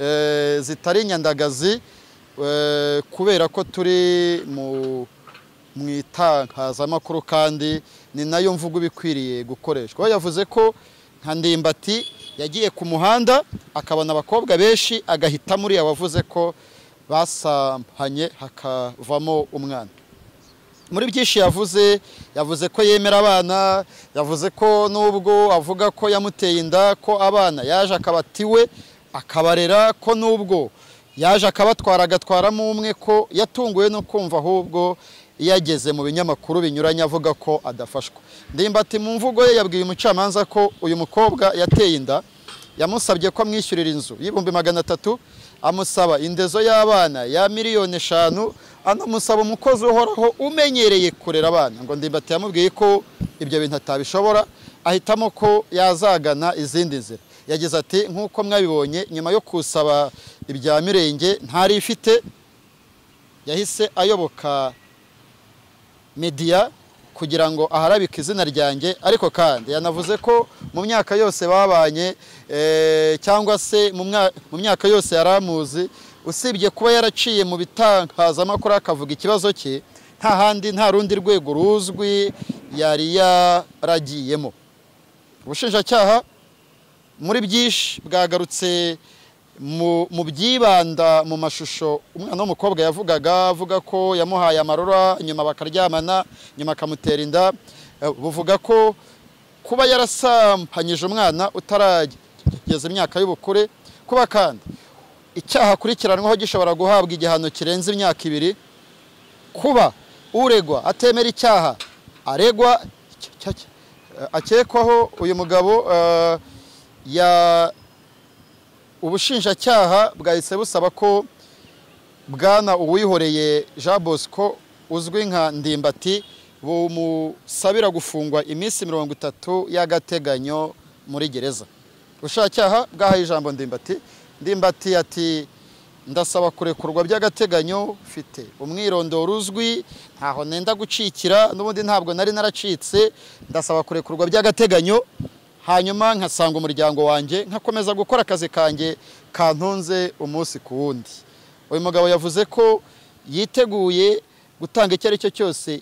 Speaker 5: zitari nyandagazi kubera ko turi mu itangazamakuru, kandi ni nayo mvugo bikwiriye gukoreshwa. Yavuze ko nka Ndimbati yagiye ku muhanda akabona abakobwa benshi agahitamo uriya wavuze ko basambanye hakavamo umwana. Muri byinshi yavuze ko yemera abana, yavuze ko nubwo avuga ko yamuteye inda ko abana yaje akabatiwe akabarera, ko nubwo yaje akabatwara agatwaramo umwe, ko yatunguwe no kumva ahubwo yageze mu binyamakuru binyuranye avuga ko adafashwa. Ndimbati mu mvugo ye yabwiye umucamanza ko uyu mukobwa yateye inda, yamusabye ko amwishyurira inzu y'300,000, amusaba indezo y'abana ya 5,000,000, anamusaba umukozi uhoraho umenyereye kurera abana. Ngo Ndimbati yamubwiye ko ibyo bintu atabishobora, ahitamo ko yazagana izindi nzira. Yagize ati nk'uko mwabibonye, nyuma yo kusaba ibya mirenge ntari ifite, yahise ayoboka media kugira ngo aharabike izina ryanjye. Ariko kandi yanavuze ko mu myaka yose babanye cyangwa se mu myaka yose yaramuzi, usibye kuba yaraciye mu bitangazamakuru akavuga ikibazo cye, nta handi nta rundi rwego ruzwi yari yaragiyemo. Ubushinjacyaha muri byinshi bwagarutse mu byibanda mu mashusho umwana w'umukobwa yavugaga, avuga ko yamuhaye amarora nyuma bakaryamana nyuma akamutera inda. Buvuga ko kuba yarasambanyije umwana utarageza imyaka y'ubukure, kuba kandi icyaha akurikiranwaho gishobora guhabwa igihano kirenze imyaka 2, kuba uregwa atemera icyaha aregwa akekwaho. Uyu mugabo ubushinjacyaha bwahise busaba ko bwana Uwihoreye Jean Bosco uzwi nka Ndimbati bumusabira gufungwa iminsi 30 y'agateganyo muri gereza. Ubushinjacyaha bwahaye ijambo Ndimbati ati ndasaba kurekurwa by'agateganyo, mfite umwirondoro uzwi, ntaho nenda gucikira, n'ubundi ntabwo nari naracitse, ndasaba kurekurwa by'agateganyo hanyuma nkasanga umuryango wanjye nkakomeza gukora akazi kanjye kantunze umunsi ku wundi. Uyu mugabo yavuze ko yiteguye gutanga icyo ari cyo cyose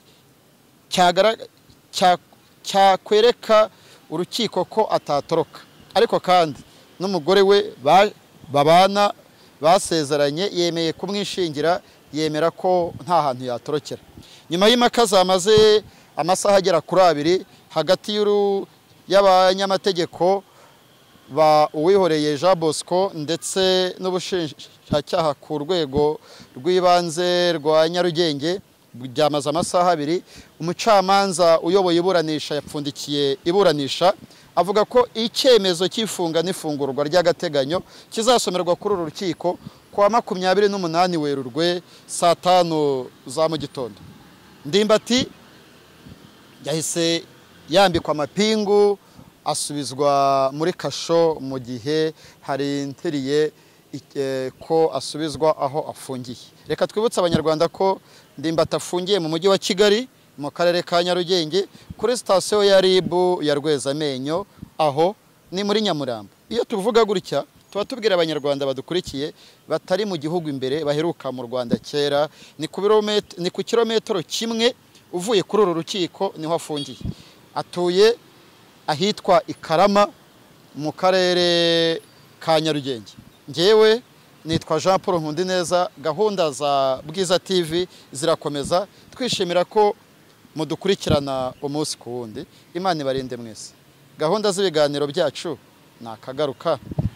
Speaker 5: cyakwereka urukiko ko atatoroka, ariko kandi n'umugore we babana basezeranye yemeye kumwishingira, yemera ko nta hantu yatorokera. Nyuma y'impaka zamaze amasaha agera kuri 2 hagati y'abanyamategeko ba Uwihoreye Jean Bosco ndetse n'ubushinjacyaha ku rwego rw'ibanze rwa Nyarugenge, byamaze amasaha 2. Umucamanza uyoboye iburanisha yapfundikiye iburanisha, avuga ko icyemezo cy'ifunga n'ifungurwa ry'agateganyo kizasomerwa kuri uru rukiko kwa 28 Werurwe saa 5 za mu gitondo. Ndimbati yahise yambikwa amapingu asubizwa muri kasho, mu gihe hari intiriye ko asubizwa aho afungiye. Reka twibutse abanyarwanda ko Ndimbati afungiye mu mujyi wa Kigali mu karere ka Nyarugenge kuri sitasiyo ya RIB ya Rwezamenyo, aho ni muri Nyamurambo. Iyo tuvuga gutya tuba tubwira abanyarwanda badukurikiye batari mu gihugu imbere baheruka mu Rwanda kera, ni ku kilometero kimwe uvuye kuri uru rukiko niho afungiye. Atuye ahitwa Ikarama mu karere ka Nyarugenge. Ngewe nitwa Jean Paul Nkundineza. Gahunda za Bwiza TV zirakomeza, twishimira ko mudukurikirana umunsi ku wundi. Imana ibarinde mwese. Gahunda z'ibiganiro byacu nakagaruka.